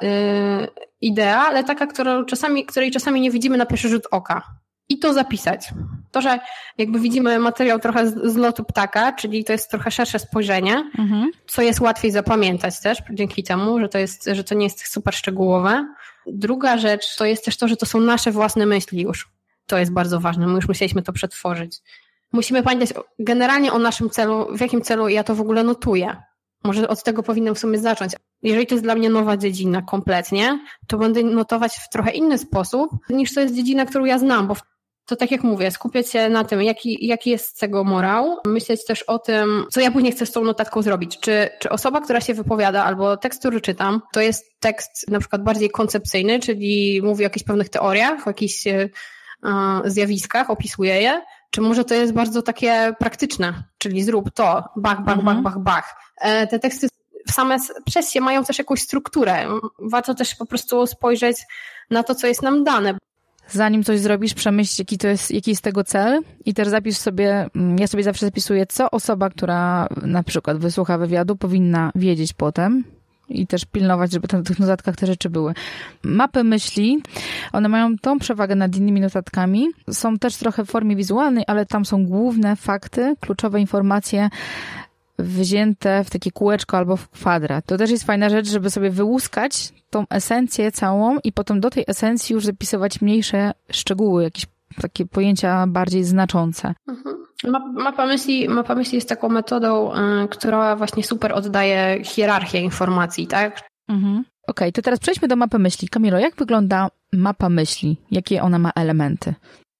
idea, ale taka, którą czasami, której czasami nie widzimy na pierwszy rzut oka. I to zapisać. To, że jakby widzimy materiał trochę z, z lotu ptaka, czyli to jest trochę szersze spojrzenie, mhm. co jest łatwiej zapamiętać też dzięki temu, że to jest, że to nie jest super szczegółowe. Druga rzecz to jest też to, że to są nasze własne myśli już. To jest bardzo ważne, my już musieliśmy to przetworzyć. Musimy pamiętać generalnie o naszym celu, w jakim celu ja to w ogóle notuję. Może od tego powinnam w sumie zacząć. Jeżeli to jest dla mnie nowa dziedzina kompletnie, to będę notować w trochę inny sposób, niż to jest dziedzina, którą ja znam, bo to tak jak mówię, skupiać się na tym, jaki, jaki jest z tego morał, myśleć też o tym, co ja później chcę z tą notatką zrobić. Czy, czy osoba, która się wypowiada, albo tekst, który czytam, to jest tekst na przykład bardziej koncepcyjny, czyli mówi o jakichś pewnych teoriach, o jakichś e, zjawiskach, opisuje je, czy może to jest bardzo takie praktyczne, czyli zrób to, bach, bach, mhm. bach, bach, bach. E, te teksty same przez się mają też jakąś strukturę. Warto też po prostu spojrzeć na to, co jest nam dane. Zanim coś zrobisz, przemyśl, jaki to jest, jaki jest tego cel i też zapisz sobie, ja sobie zawsze zapisuję, co osoba, która na przykład wysłucha wywiadu, powinna wiedzieć potem i też pilnować, żeby w tych notatkach te rzeczy były. Mapy myśli, one mają tą przewagę nad innymi notatkami, są też trochę w formie wizualnej, ale tam są główne fakty, kluczowe informacje wzięte w takie kółeczko albo w kwadrat. To też jest fajna rzecz, żeby sobie wyłuskać tą esencję całą i potem do tej esencji już zapisywać mniejsze szczegóły, jakieś takie pojęcia bardziej znaczące. Mhm. Mapa myśli, mapa myśli jest taką metodą, yy, która właśnie super oddaje hierarchię informacji, tak? Mhm. Okej, okay, to teraz przejdźmy do mapy myśli. Kamilo, jak wygląda mapa myśli? Jakie ona ma elementy?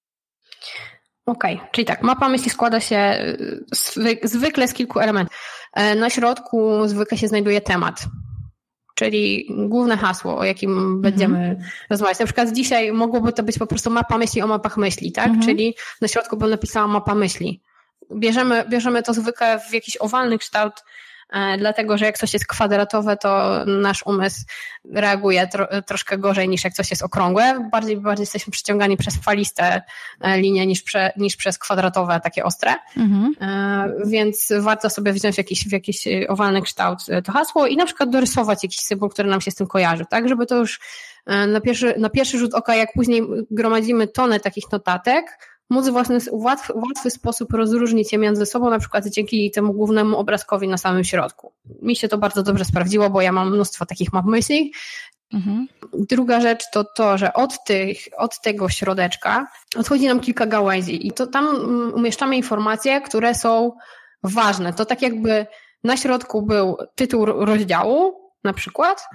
Okej, okay, czyli tak, mapa myśli składa się zwykle z kilku elementów. Na środku zwykle się znajduje temat, czyli główne hasło, o jakim mhm. będziemy rozmawiać. Na przykład dzisiaj mogłoby to być po prostu mapa myśli o mapach myśli, tak? Mhm. Czyli na środku bym napisała mapa myśli. Bierzemy, bierzemy to zwykle w jakiś owalny kształt, dlatego że jak coś jest kwadratowe, to nasz umysł reaguje tro, troszkę gorzej niż jak coś jest okrągłe. Bardziej, bardziej jesteśmy przyciągani przez faliste linie niż, prze, niż przez kwadratowe, takie ostre. Mhm. Więc warto sobie wziąć w jakiś, w jakiś owalny kształt to hasło i na przykład dorysować jakiś symbol, który nam się z tym kojarzy, tak? Żeby to już na pierwszy, na pierwszy rzut oka, jak później gromadzimy tonę takich notatek, móc w łatwy, łatwy, łatwy sposób rozróżnić je między sobą, na przykład dzięki temu głównemu obrazkowi na samym środku. Mi się to bardzo dobrze sprawdziło, bo ja mam mnóstwo takich map myśli. Mhm. Druga rzecz to to, że od, tych, od tego środeczka odchodzi nam kilka gałęzi i to tam umieszczamy informacje, które są ważne. To tak jakby na środku był tytuł rozdziału na przykład,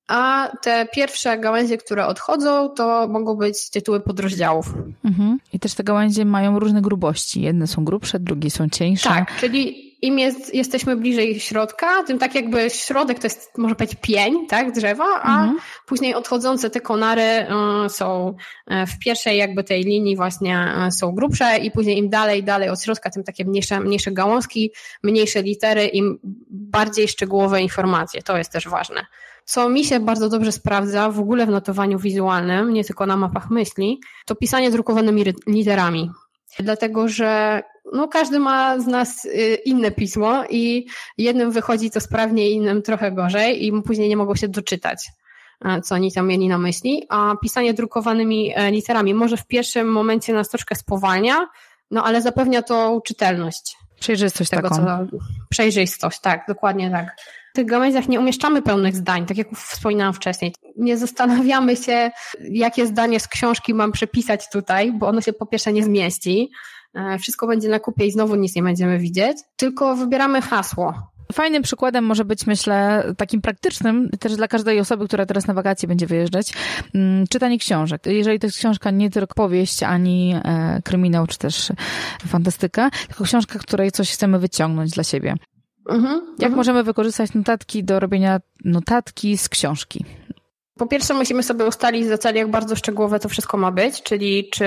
a te pierwsze gałęzie, które odchodzą, to mogą być tytuły podrozdziałów. Mhm. I też te gałęzie mają różne grubości. Jedne są grubsze, drugie są cieńsze. Tak, czyli im jest, jesteśmy bliżej środka, tym tak jakby środek to jest, może powiedzieć, pień, tak, drzewa, a mhm. później odchodzące te konary y, są w pierwszej jakby tej linii właśnie y, są grubsze i później im dalej, dalej od środka, tym takie mniejsze, mniejsze gałązki, mniejsze litery, im bardziej szczegółowe informacje. To jest też ważne. Co mi się bardzo dobrze sprawdza w ogóle w notowaniu wizualnym, nie tylko na mapach myśli, to pisanie drukowanymi literami. Dlatego, że no, każdy ma z nas inne pismo i jednym wychodzi to sprawnie, innym trochę gorzej i później nie mogą się doczytać, co oni tam mieli na myśli. A pisanie drukowanymi literami może w pierwszym momencie nas troszkę spowalnia, no ale zapewnia to czytelność. Przejrzystość tego, taką. Co, przejrzystość, tak, dokładnie tak. W tych gałęziach nie umieszczamy pełnych zdań, tak jak wspominałam wcześniej. Nie zastanawiamy się, jakie zdanie z książki mam przepisać tutaj, bo ono się po pierwsze nie zmieści. Wszystko będzie na kupie i znowu nic nie będziemy widzieć, tylko wybieramy hasło. Fajnym przykładem może być, myślę, takim praktycznym, też dla każdej osoby, która teraz na wakacje będzie wyjeżdżać, czytanie książek. Jeżeli to jest książka nie tylko powieść, ani e, kryminał, czy też fantastyka, tylko książka, której coś chcemy wyciągnąć dla siebie. Mhm, Jak mhm. możemy wykorzystać notatki do robienia notatki z książki? Po pierwsze musimy sobie ustalić za cel, jak bardzo szczegółowe to wszystko ma być, czyli czy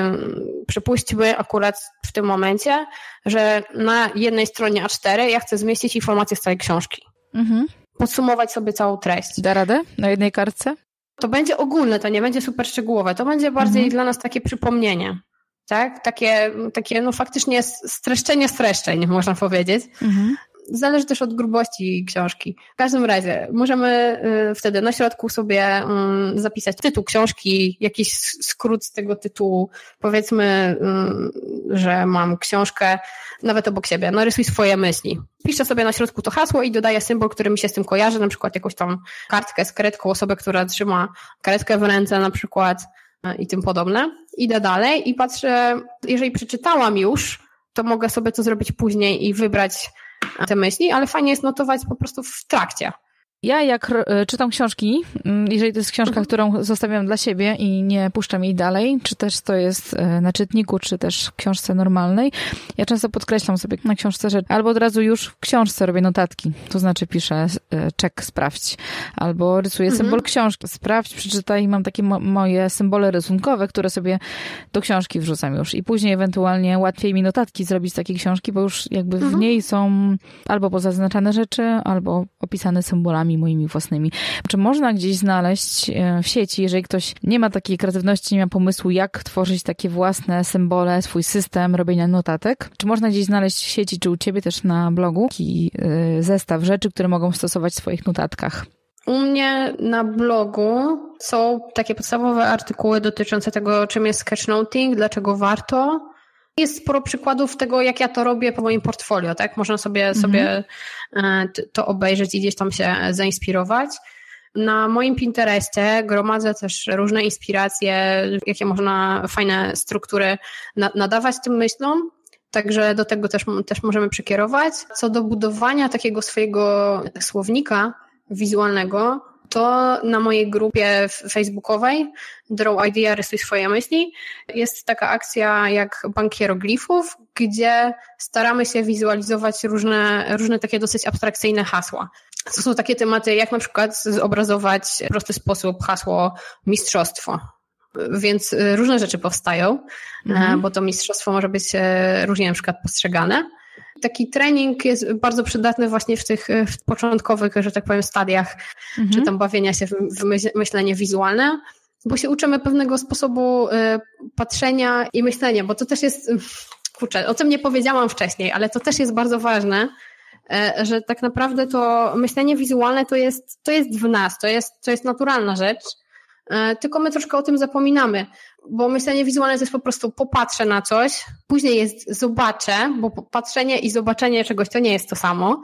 przypuśćmy akurat w tym momencie, że na jednej stronie A cztery ja chcę zmieścić informacje z całej książki. Mhm. Podsumować sobie całą treść. Da radę na jednej kartce? To będzie ogólne, to nie będzie super szczegółowe, to będzie bardziej mhm. dla nas takie przypomnienie. Tak? Takie, takie no faktycznie streszczenie streszczeń, można powiedzieć. Mhm. Zależy też od grubości książki. W każdym razie możemy wtedy na środku sobie zapisać tytuł książki, jakiś skrót z tego tytułu. Powiedzmy, że mam książkę nawet obok siebie. Narysuj swoje myśli. Piszę sobie na środku to hasło i dodaję symbol, który mi się z tym kojarzy, na przykład jakąś tam kartkę z karetką, osobę, która trzyma karetkę w ręce na przykład i tym podobne. Idę dalej i patrzę, jeżeli przeczytałam już, to mogę sobie to zrobić później i wybrać te myśli, ale fajnie jest notować po prostu w trakcie. Ja jak czytam książki, jeżeli to jest książka, mhm. którą zostawiam dla siebie i nie puszczam jej dalej, czy też to jest na czytniku, czy też w książce normalnej, ja często podkreślam sobie na książce, że albo od razu już w książce robię notatki, to znaczy piszę czek, sprawdź, albo rysuję mhm. symbol książki, sprawdź, przeczytaj i mam takie mo- moje symbole rysunkowe, które sobie do książki wrzucam już i później ewentualnie łatwiej mi notatki zrobić z takiej książki, bo już jakby mhm. w niej są albo pozaznaczane rzeczy, albo opisane symbolami moimi własnymi. Czy można gdzieś znaleźć w sieci, jeżeli ktoś nie ma takiej kreatywności, nie ma pomysłu, jak tworzyć takie własne symbole, swój system robienia notatek? Czy można gdzieś znaleźć w sieci, czy u ciebie też na blogu taki zestaw rzeczy, które mogą stosować w swoich notatkach? U mnie na blogu są takie podstawowe artykuły dotyczące tego, czym jest sketchnoting, dlaczego warto. Jest sporo przykładów tego, jak ja to robię po moim portfolio, tak? Można sobie, mhm. sobie to obejrzeć i gdzieś tam się zainspirować. Na moim Pinterestie gromadzę też różne inspiracje, jakie można fajne struktury nadawać tym myślom, także do tego też, też możemy przekierować. Co do budowania takiego swojego słownika wizualnego, to na mojej grupie facebookowej Draw Idea, rysuj swoje myśli jest taka akcja jak bank hieroglifów, gdzie staramy się wizualizować różne, różne takie dosyć abstrakcyjne hasła. To są takie tematy, jak na przykład zobrazować w prosty sposób hasło mistrzostwo. Więc różne rzeczy powstają, mhm. bo to mistrzostwo może być różnie na przykład postrzegane. Taki trening jest bardzo przydatny właśnie w tych w początkowych, że tak powiem, stadiach, mhm. czy tam bawienia się w myślenie wizualne, bo się uczymy pewnego sposobu patrzenia i myślenia, bo to też jest, kurczę, o tym nie powiedziałam wcześniej, ale to też jest bardzo ważne, że tak naprawdę to myślenie wizualne to jest, to jest w nas, to jest, to jest naturalna rzecz, tylko my troszkę o tym zapominamy. bo myślenie wizualne to jest po prostu popatrzę na coś, później jest zobaczę, bo patrzenie i zobaczenie czegoś to nie jest to samo,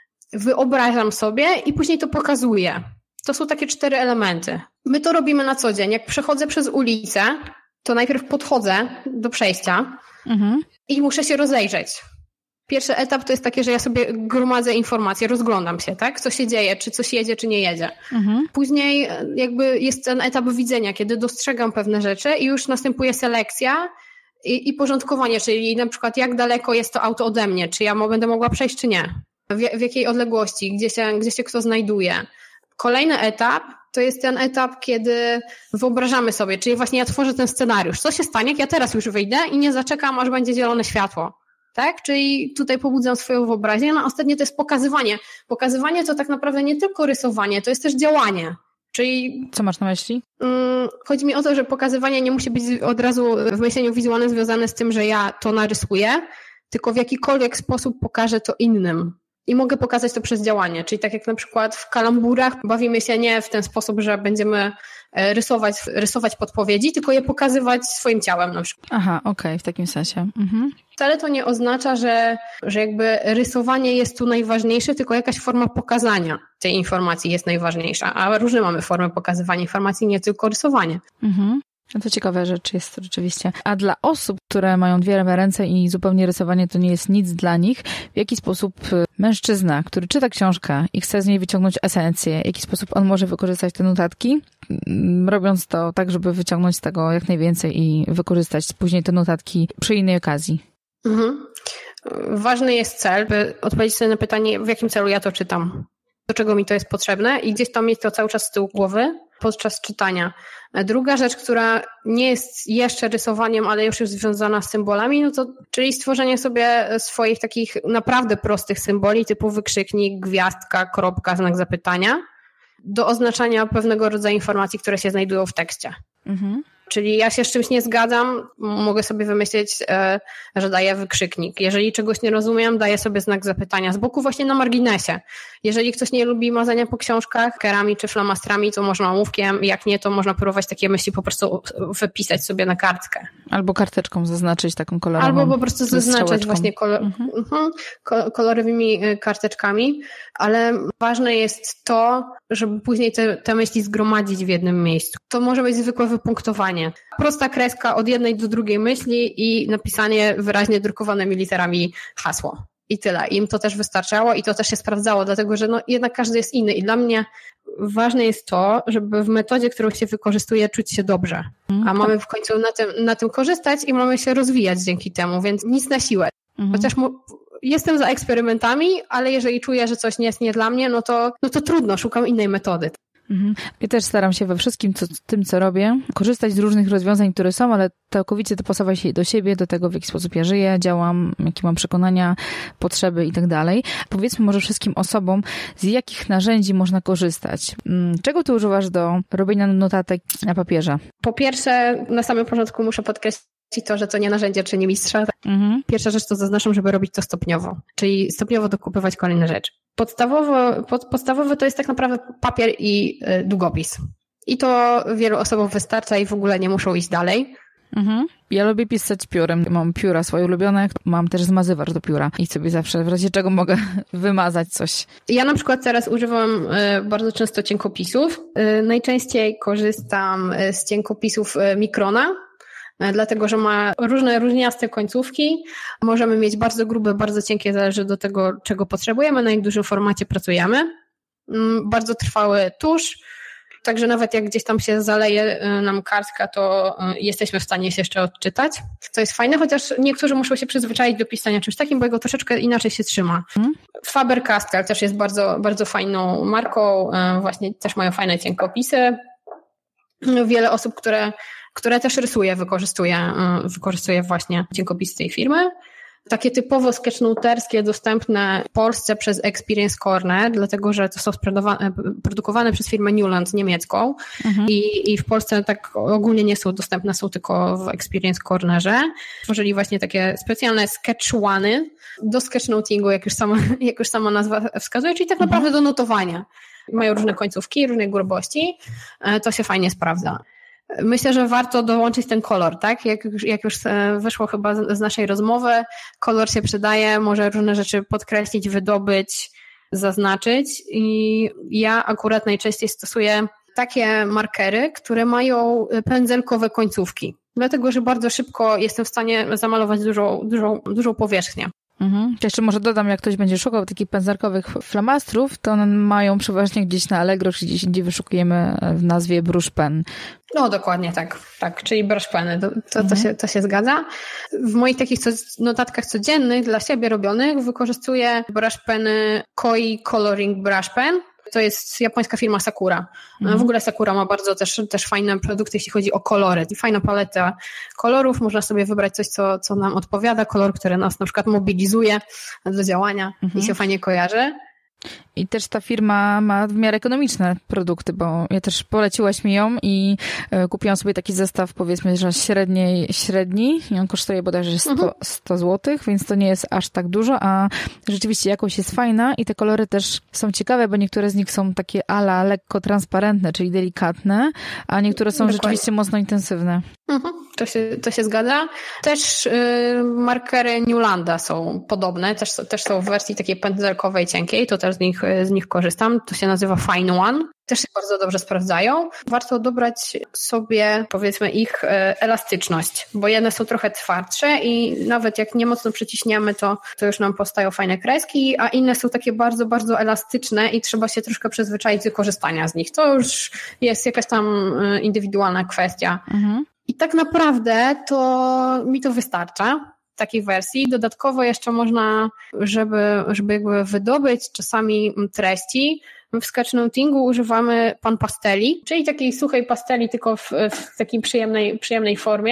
wyobrażam sobie i później to pokazuję. To są takie cztery elementy. My to robimy na co dzień. Jak przechodzę przez ulicę, to najpierw podchodzę do przejścia mhm. i muszę się rozejrzeć. Pierwszy etap to jest takie, że ja sobie gromadzę informacje, rozglądam się, tak? Co się dzieje, czy coś jedzie, czy nie jedzie. Mhm. Później jakby jest ten etap widzenia, kiedy dostrzegam pewne rzeczy i już następuje selekcja i, i porządkowanie, czyli na przykład jak daleko jest to auto ode mnie, czy ja będę mogła przejść, czy nie. W, w jakiej odległości, gdzie się, gdzie się kto znajduje. Kolejny etap to jest ten etap, kiedy wyobrażamy sobie, czyli właśnie ja tworzę ten scenariusz. Co się stanie, jak ja teraz już wyjdę i nie zaczekam, aż będzie zielone światło. Tak? Czyli tutaj pobudzam swoją wyobraźnię. No a ostatnie to jest pokazywanie. Pokazywanie to tak naprawdę nie tylko rysowanie, to jest też działanie. Czyli... Co masz na myśli? Um, chodzi mi o to, że pokazywanie nie musi być od razu w myśleniu wizualnym związane z tym, że ja to narysuję, tylko w jakikolwiek sposób pokażę to innym. I mogę pokazać to przez działanie, czyli tak jak na przykład w kalamburach bawimy się nie w ten sposób, że będziemy rysować, rysować podpowiedzi, tylko je pokazywać swoim ciałem na przykład. Aha, okej, okay, w takim sensie. Mhm. Wcale to nie oznacza, że, że jakby rysowanie jest tu najważniejsze, tylko jakaś forma pokazania tej informacji jest najważniejsza, a różne mamy formy pokazywania informacji, nie tylko rysowanie. Mhm. No to ciekawa rzecz jest rzeczywiście. A dla osób, które mają dwie ręce i zupełnie rysowanie to nie jest nic dla nich, w jaki sposób mężczyzna, który czyta książkę i chce z niej wyciągnąć esencję, w jaki sposób on może wykorzystać te notatki, robiąc to tak, żeby wyciągnąć z tego jak najwięcej i wykorzystać później te notatki przy innej okazji? Mhm. Ważny jest cel, by odpowiedzieć sobie na pytanie, w jakim celu ja to czytam, do czego mi to jest potrzebne i gdzieś tam mieć to cały czas z tyłu głowy podczas czytania. Druga rzecz, która nie jest jeszcze rysowaniem, ale już jest związana z symbolami, no to czyli stworzenie sobie swoich takich naprawdę prostych symboli typu wykrzyknik, gwiazdka, kropka, znak zapytania do oznaczania pewnego rodzaju informacji, które się znajdują w tekście. Mhm. Czyli ja się z czymś nie zgadzam, mogę sobie wymyślić, że daję wykrzyknik. Jeżeli czegoś nie rozumiem, daję sobie znak zapytania z boku właśnie na marginesie. Jeżeli ktoś nie lubi mazania po książkach kerami czy flamastrami, to można ołówkiem, jak nie, to można próbować takie myśli po prostu wypisać sobie na kartkę. Albo karteczką zaznaczyć taką kolorową. Albo po prostu zaznaczać właśnie kolor, mhm. uh-huh, kolorowymi karteczkami, ale ważne jest to, żeby później te, te myśli zgromadzić w jednym miejscu. To może być zwykłe wypunktowanie. Prosta kreska od jednej do drugiej myśli i napisanie wyraźnie drukowanymi literami hasło. I tyle. Im to też wystarczało i to też się sprawdzało, dlatego że no jednak każdy jest inny i dla mnie ważne jest to, żeby w metodzie, którą się wykorzystuje, czuć się dobrze. A mamy w końcu na tym, na tym korzystać i mamy się rozwijać dzięki temu, więc nic na siłę. Mhm. Chociaż mu, jestem za eksperymentami, ale jeżeli czuję, że coś nie jest nie dla mnie, no to, no to trudno, szukam innej metody. Mhm. Ja też staram się we wszystkim co, tym, co robię, korzystać z różnych rozwiązań, które są, ale całkowicie dopasować się do siebie, do tego, w jaki sposób ja żyję, działam, jakie mam przekonania, potrzeby i tak dalej. Powiedzmy może wszystkim osobom, z jakich narzędzi można korzystać. Czego ty używasz do robienia notatek na papierze? Po pierwsze, na samym początku muszę podkreślić to, że to nie narzędzie czyni mistrza. Mhm. Pierwsza rzecz to zaznaczam, żeby robić to stopniowo, czyli stopniowo dokupywać kolejne rzeczy. Podstawowo, pod, podstawowy to jest tak naprawdę papier i y, długopis. I to wielu osobom wystarcza i w ogóle nie muszą iść dalej. Mhm. Ja lubię pisać piórem. Mam pióra swoje ulubione, mam też zmazywacz do pióra i sobie zawsze w razie czego mogę wymazać coś. Ja na przykład teraz używam y, bardzo często cienkopisów. Y, najczęściej korzystam z cienkopisów y, Microna, dlatego że ma różne różniaste końcówki. Możemy mieć bardzo grube, bardzo cienkie, zależy do tego, czego potrzebujemy, na jak dużym formacie pracujemy. Bardzo trwały tusz, także nawet jak gdzieś tam się zaleje nam kartka, to jesteśmy w stanie się jeszcze odczytać. To jest fajne, chociaż niektórzy muszą się przyzwyczaić do pisania czymś takim, bo jego troszeczkę inaczej się trzyma. Hmm? Faber-Castell też jest bardzo, bardzo fajną marką, właśnie też mają fajne cienkopisy. Wiele osób, które które też rysuje, wykorzystuje, wykorzystuje właśnie cienkopisy tej firmy. Takie typowo sketchnoterskie, dostępne w Polsce przez Experience Corner, dlatego że to są produkowane przez firmę Newland niemiecką mhm. i, i w Polsce tak ogólnie nie są dostępne, są tylko w Experience Cornerze. Tworzyli właśnie takie specjalne sketch one do sketchnotingu, jak już sama, jak już sama nazwa wskazuje, czyli tak naprawdę mhm. do notowania. Mają różne końcówki, różnej grubości, to się fajnie sprawdza. Myślę, że warto dołączyć ten kolor, tak? Jak już, jak już wyszło chyba z, z naszej rozmowy, kolor się przydaje, może różne rzeczy podkreślić, wydobyć, zaznaczyć i ja akurat najczęściej stosuję takie markery, które mają pędzelkowe końcówki, dlatego, że bardzo szybko jestem w stanie zamalować dużą, dużą, dużą powierzchnię. Mhm. Jeszcze może dodam, jak ktoś będzie szukał takich pędzlarkowych flamastrów, to one mają przeważnie gdzieś na Allegro, czy gdzieś indziej wyszukujemy w nazwie brush pen. No dokładnie tak, tak, czyli brush peny, to, to, mhm. to, się, to się zgadza. W moich takich notatkach codziennych dla siebie robionych wykorzystuję brush peny Koi Coloring Brush Pen. To jest japońska firma Sakura. Mhm. W ogóle Sakura ma bardzo też, też fajne produkty, jeśli chodzi o kolory. Fajna paleta kolorów, można sobie wybrać coś, co, co nam odpowiada, kolor, który nas na przykład mobilizuje do działania mhm. i się fajnie kojarzy. I też ta firma ma w miarę ekonomiczne produkty, bo ja też poleciłaś mi ją i kupiłam sobie taki zestaw, powiedzmy, że średniej, średni i on kosztuje bodajże sto, sto złotych, więc to nie jest aż tak dużo, a rzeczywiście jakość jest fajna i te kolory też są ciekawe, bo niektóre z nich są takie ala lekko transparentne, czyli delikatne, a niektóre są Dokładnie. rzeczywiście mocno intensywne. Mhm, to się, to się zgadza. Też yy, markery Newlanda są podobne, też, też są w wersji takiej pędzelkowej, cienkiej, to też z nich, z nich korzystam. To się nazywa Fine One. Też się bardzo dobrze sprawdzają. Warto dobrać sobie, powiedzmy, ich elastyczność, bo jedne są trochę twardsze i nawet jak nie mocno przyciśniemy, to, to już nam powstają fajne kreski, a inne są takie bardzo, bardzo elastyczne i trzeba się troszkę przyzwyczaić do korzystania z nich. To już jest jakaś tam indywidualna kwestia. Mhm. I tak naprawdę to mi to wystarcza w takiej wersji. Dodatkowo jeszcze można, żeby, żeby jakby wydobyć czasami treści, w sketchnotingu używamy pan pasteli, czyli takiej suchej pasteli, tylko w, w takiej przyjemnej, przyjemnej formie.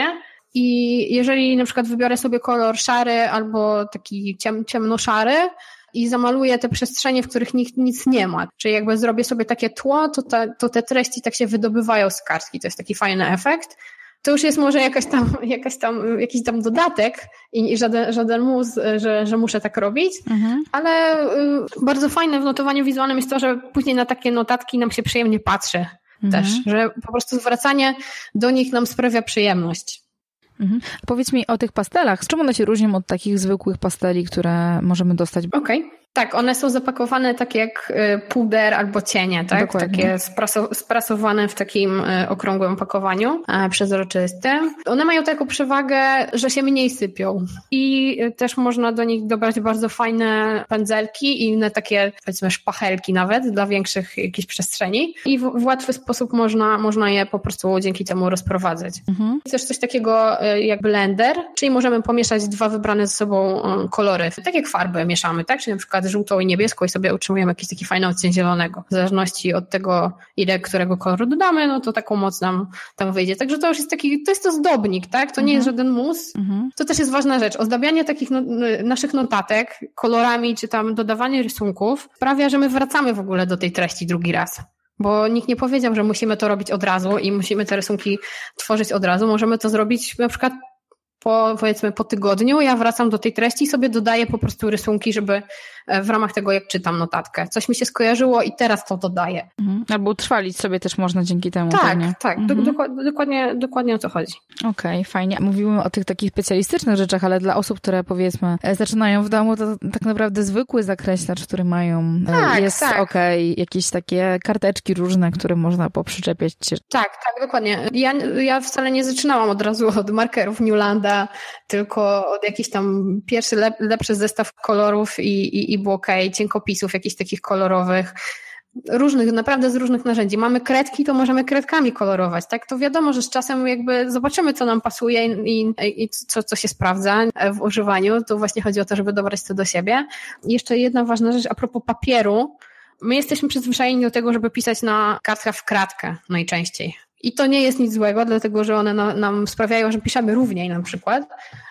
I jeżeli na przykład wybiorę sobie kolor szary albo taki ciem, ciemnoszary i zamaluję te przestrzenie, w których nic, nic nie ma, czyli jakby zrobię sobie takie tło, to, ta, to te treści tak się wydobywają z kartki. To jest taki fajny efekt. To już jest może jakaś tam, jakaś tam, jakiś tam dodatek i, i żaden, żaden mus, że, że muszę tak robić, mhm. ale y, bardzo fajne w notowaniu wizualnym jest to, że później na takie notatki nam się przyjemnie patrzy mhm. też, że po prostu zwracanie do nich nam sprawia przyjemność. Mhm. Powiedz mi o tych pastelach, z czym one się różnią od takich zwykłych pasteli, które możemy dostać? Okej. Okay. Tak, one są zapakowane tak jak puder albo cienie, tak? Dokładnie. Takie spraso- sprasowane w takim okrągłym opakowaniu, przezroczystym. One mają taką przewagę, że się mniej sypią i też można do nich dobrać bardzo fajne pędzelki i inne takie, powiedzmy, szpachelki nawet dla większych jakichś przestrzeni i w, w łatwy sposób można, można je po prostu dzięki temu rozprowadzać. Mhm. Jest też coś takiego jak blender, czyli możemy pomieszać dwa wybrane ze sobą kolory. Tak jak farby mieszamy, tak? Czyli na przykład żółtą i niebieską i sobie utrzymujemy jakiś taki fajny odcień zielonego. W zależności od tego, ile którego koloru dodamy, no to taką moc nam tam wyjdzie. Także to już jest taki, to jest to zdobnik, tak? To nie mhm. jest żaden mus. Mhm. To też jest ważna rzecz. Ozdabianie takich no, naszych notatek kolorami, czy tam dodawanie rysunków sprawia, że my wracamy w ogóle do tej treści drugi raz. Bo nikt nie powiedział, że musimy to robić od razu i musimy te rysunki tworzyć od razu. Możemy to zrobić na przykład po, powiedzmy po tygodniu, ja wracam do tej treści i sobie dodaję po prostu rysunki, żeby w ramach tego, jak czytam notatkę. Coś mi się skojarzyło i teraz to dodaję. Mhm. Albo utrwalić sobie też można dzięki temu. Tak, pewnie. tak. Mhm. Do, do, dokładnie, dokładnie o to chodzi. Okej, okay, fajnie. Mówimy o tych takich specjalistycznych rzeczach, ale dla osób, które powiedzmy zaczynają w domu, to tak naprawdę zwykły zakreślacz, który mają, tak, jest tak. okej. Okay. Jakieś takie karteczki różne, które można poprzyczepiać. Tak, tak, dokładnie. Ja, ja wcale nie zaczynałam od razu od markerów Newlanda, tylko od jakiś tam pierwszy lep, lepszy zestaw kolorów i, i, i było okej, okay, cienkopisów jakichś takich kolorowych, różnych, naprawdę z różnych narzędzi. Mamy kredki, to możemy kredkami kolorować, tak? To wiadomo, że z czasem jakby zobaczymy, co nam pasuje i, i, i co, co się sprawdza w używaniu. To właśnie chodzi o to, żeby dobrać to do siebie. I jeszcze jedna ważna rzecz, a propos papieru. My jesteśmy przyzwyczajeni do tego, żeby pisać na kartkach w kratkę najczęściej. I to nie jest nic złego, dlatego że one na, nam sprawiają, że piszemy równiej na przykład.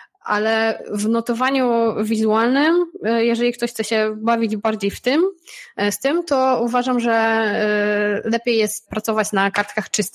Ale w notowaniu wizualnym, jeżeli ktoś chce się bawić bardziej w tym, z tym, to uważam, że lepiej jest pracować na kartkach czystych.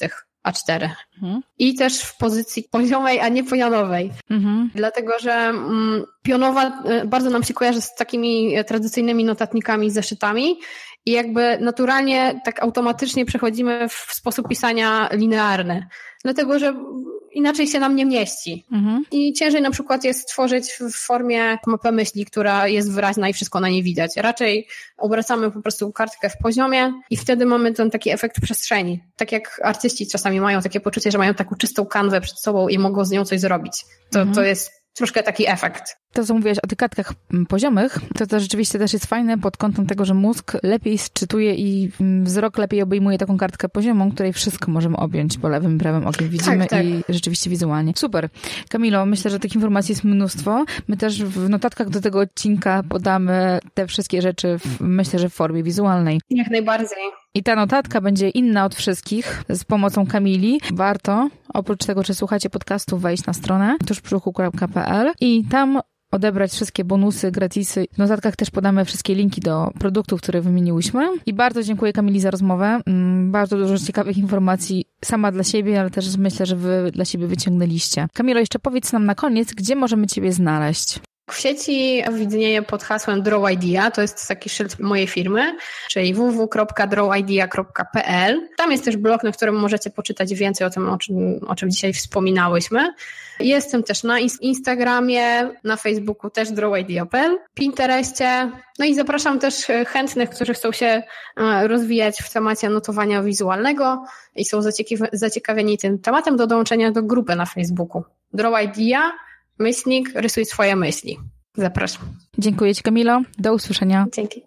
A cztery. Mhm. I też w pozycji poziomej, a nie pionowej. Mhm. Dlatego, że mm, pionowa bardzo nam się kojarzy z takimi tradycyjnymi notatnikami, zeszytami i jakby naturalnie tak automatycznie przechodzimy w sposób pisania linearny. Dlatego, że inaczej się nam nie mieści. Mhm. I ciężej na przykład jest stworzyć w formie mapy myśli, która jest wyraźna i wszystko na niej widać. Raczej obracamy po prostu kartkę w poziomie i wtedy mamy ten taki efekt przestrzeni. Tak jak artyści czasami mają takie poczucie, że mają taką czystą kanwę przed sobą i mogą z nią coś zrobić. To, mhm. to jest troszkę taki efekt. To, co mówiłaś o tych kartkach poziomych, to, to rzeczywiście też jest fajne pod kątem tego, że mózg lepiej sczytuje i wzrok lepiej obejmuje taką kartkę poziomą, której wszystko możemy objąć, bo lewym i prawym okiem widzimy tak, tak. i rzeczywiście wizualnie. Super. Kamilo, myślę, że tych informacji jest mnóstwo. My też w notatkach do tego odcinka podamy te wszystkie rzeczy, w, myślę, że w formie wizualnej. Jak najbardziej. I ta notatka będzie inna od wszystkich z pomocą Kamili. Warto, oprócz tego, czy słuchacie podcastu, wejść na stronę tużbrzuchu kropka p l i tam odebrać wszystkie bonusy, gratisy. W notatkach też podamy wszystkie linki do produktów, które wymieniłyśmy. I bardzo dziękuję Kamili za rozmowę. Bardzo dużo ciekawych informacji sama dla siebie, ale też myślę, że wy dla siebie wyciągnęliście. Kamilo, jeszcze powiedz nam na koniec, gdzie możemy ciebie znaleźć? W sieci widnieje pod hasłem Draw Idea, to jest taki szyld mojej firmy, czyli w w w kropka draw idea kropka p l. Tam jest też blog, na którym możecie poczytać więcej o tym, o czym, o czym dzisiaj wspominałyśmy. Jestem też na Instagramie, na Facebooku też draw idea kropka p l, Pinterestie. No i zapraszam też chętnych, którzy chcą się rozwijać w temacie notowania wizualnego i są zaciekawieni tym tematem, do dołączenia do grupy na Facebooku. Draw Idea, myślnik, rysuj swoje myśli. Zapraszam. Dziękuję Ci, Kamilo. Do usłyszenia. Dzięki.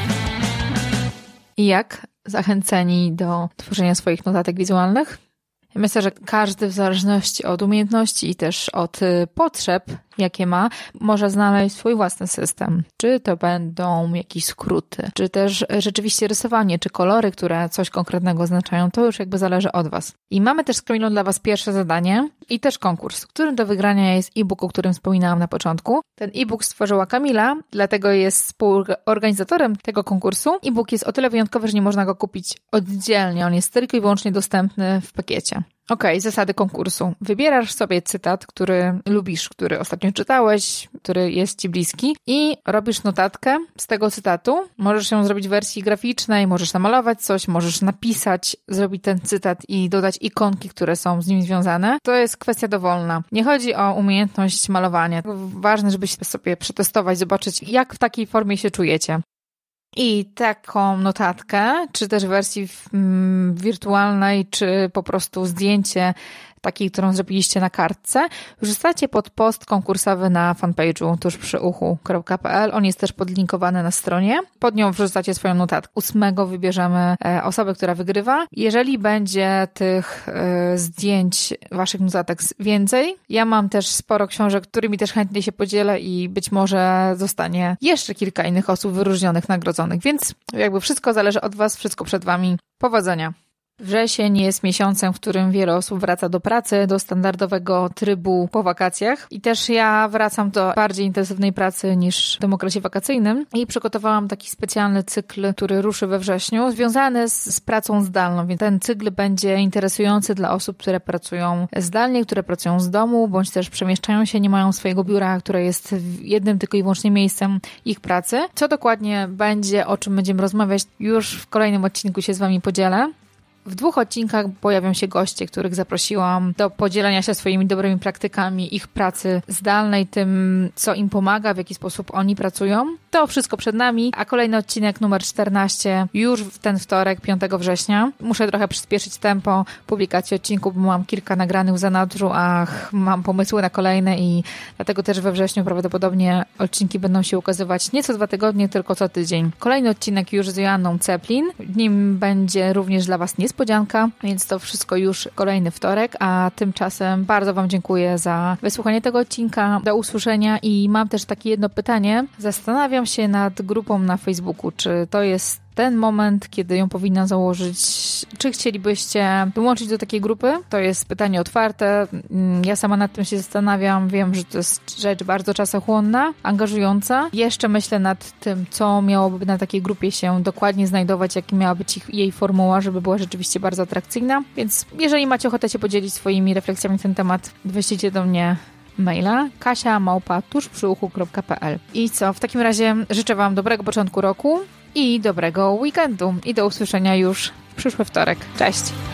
I jak? Zachęceni do tworzenia swoich notatek wizualnych? Myślę, że każdy w zależności od umiejętności i też od potrzeb, jakie ma, może znaleźć swój własny system. Czy to będą jakieś skróty, czy też rzeczywiście rysowanie, czy kolory, które coś konkretnego oznaczają, to już jakby zależy od Was. I mamy też z Kamilą dla Was pierwsze zadanie i też konkurs, którym do wygrania jest e-book, o którym wspominałam na początku. Ten e-book stworzyła Kamila, dlatego jest współorganizatorem tego konkursu. E-book jest o tyle wyjątkowy, że nie można go kupić oddzielnie, on jest tylko i wyłącznie dostępny w pakiecie. Okej, okay, zasady konkursu. Wybierasz sobie cytat, który lubisz, który ostatnio czytałeś, który jest Ci bliski i robisz notatkę z tego cytatu. Możesz ją zrobić w wersji graficznej, możesz namalować coś, możesz napisać, zrobić ten cytat i dodać ikonki, które są z nim związane. To jest kwestia dowolna. Nie chodzi o umiejętność malowania. Ważne, żebyście sobie przetestować, zobaczyć, jak w takiej formie się czujecie. I taką notatkę, czy też w wersji mm, wirtualnej, czy po prostu zdjęcie takiej, którą zrobiliście na kartce, wrzucacie pod post konkursowy na fanpage'u tużbrzuchu kropka p l. On jest też podlinkowany na stronie. Pod nią wrzucacie swoją notatkę. Ósmego wybierzemy osobę, która wygrywa. Jeżeli będzie tych y, zdjęć waszych notatek więcej, ja mam też sporo książek, którymi też chętnie się podzielę i być może zostanie jeszcze kilka innych osób wyróżnionych, nagrodzonych. Więc jakby wszystko zależy od was, wszystko przed wami. Powodzenia! Wrzesień jest miesiącem, w którym wiele osób wraca do pracy, do standardowego trybu po wakacjach i też ja wracam do bardziej intensywnej pracy niż w tym okresie wakacyjnym i przygotowałam taki specjalny cykl, który ruszy we wrześniu, związany z, z pracą zdalną, więc ten cykl będzie interesujący dla osób, które pracują zdalnie, które pracują z domu, bądź też przemieszczają się, nie mają swojego biura, które jest jednym tylko i wyłącznie miejscem ich pracy. Co dokładnie będzie, o czym będziemy rozmawiać, już w kolejnym odcinku się z Wami podzielę. W dwóch odcinkach pojawią się goście, których zaprosiłam do podzielenia się swoimi dobrymi praktykami ich pracy zdalnej, tym co im pomaga, w jaki sposób oni pracują. To wszystko przed nami, a kolejny odcinek numer czternaście już w ten wtorek, piątego września. Muszę trochę przyspieszyć tempo publikacji odcinków, bo mam kilka nagranych w zanadrzu, a mam pomysły na kolejne i dlatego też we wrześniu prawdopodobnie odcinki będą się ukazywać nie co dwa tygodnie, tylko co tydzień. Kolejny odcinek już z Joanną Ceplin. W nim będzie również dla Was niespodzianka. Niespodzianka, więc to wszystko już kolejny wtorek, a tymczasem bardzo Wam dziękuję za wysłuchanie tego odcinka. Do usłyszenia i mam też takie jedno pytanie. Zastanawiam się nad grupą na Facebooku, czy to jest ten moment, kiedy ją powinna założyć. Czy chcielibyście dołączyć do takiej grupy? To jest pytanie otwarte. Ja sama nad tym się zastanawiam. Wiem, że to jest rzecz bardzo czasochłonna, angażująca. Jeszcze myślę nad tym, co miałoby na takiej grupie się dokładnie znajdować, jaka miała być ich, jej formuła, żeby była rzeczywiście bardzo atrakcyjna. Więc jeżeli macie ochotę się podzielić swoimi refleksjami na ten temat, wyślijcie do mnie maila kasia małpa tuż przy uchu kropka p l. I co? W takim razie życzę Wam dobrego początku roku i dobrego weekendu. I do usłyszenia już w przyszły wtorek. Cześć!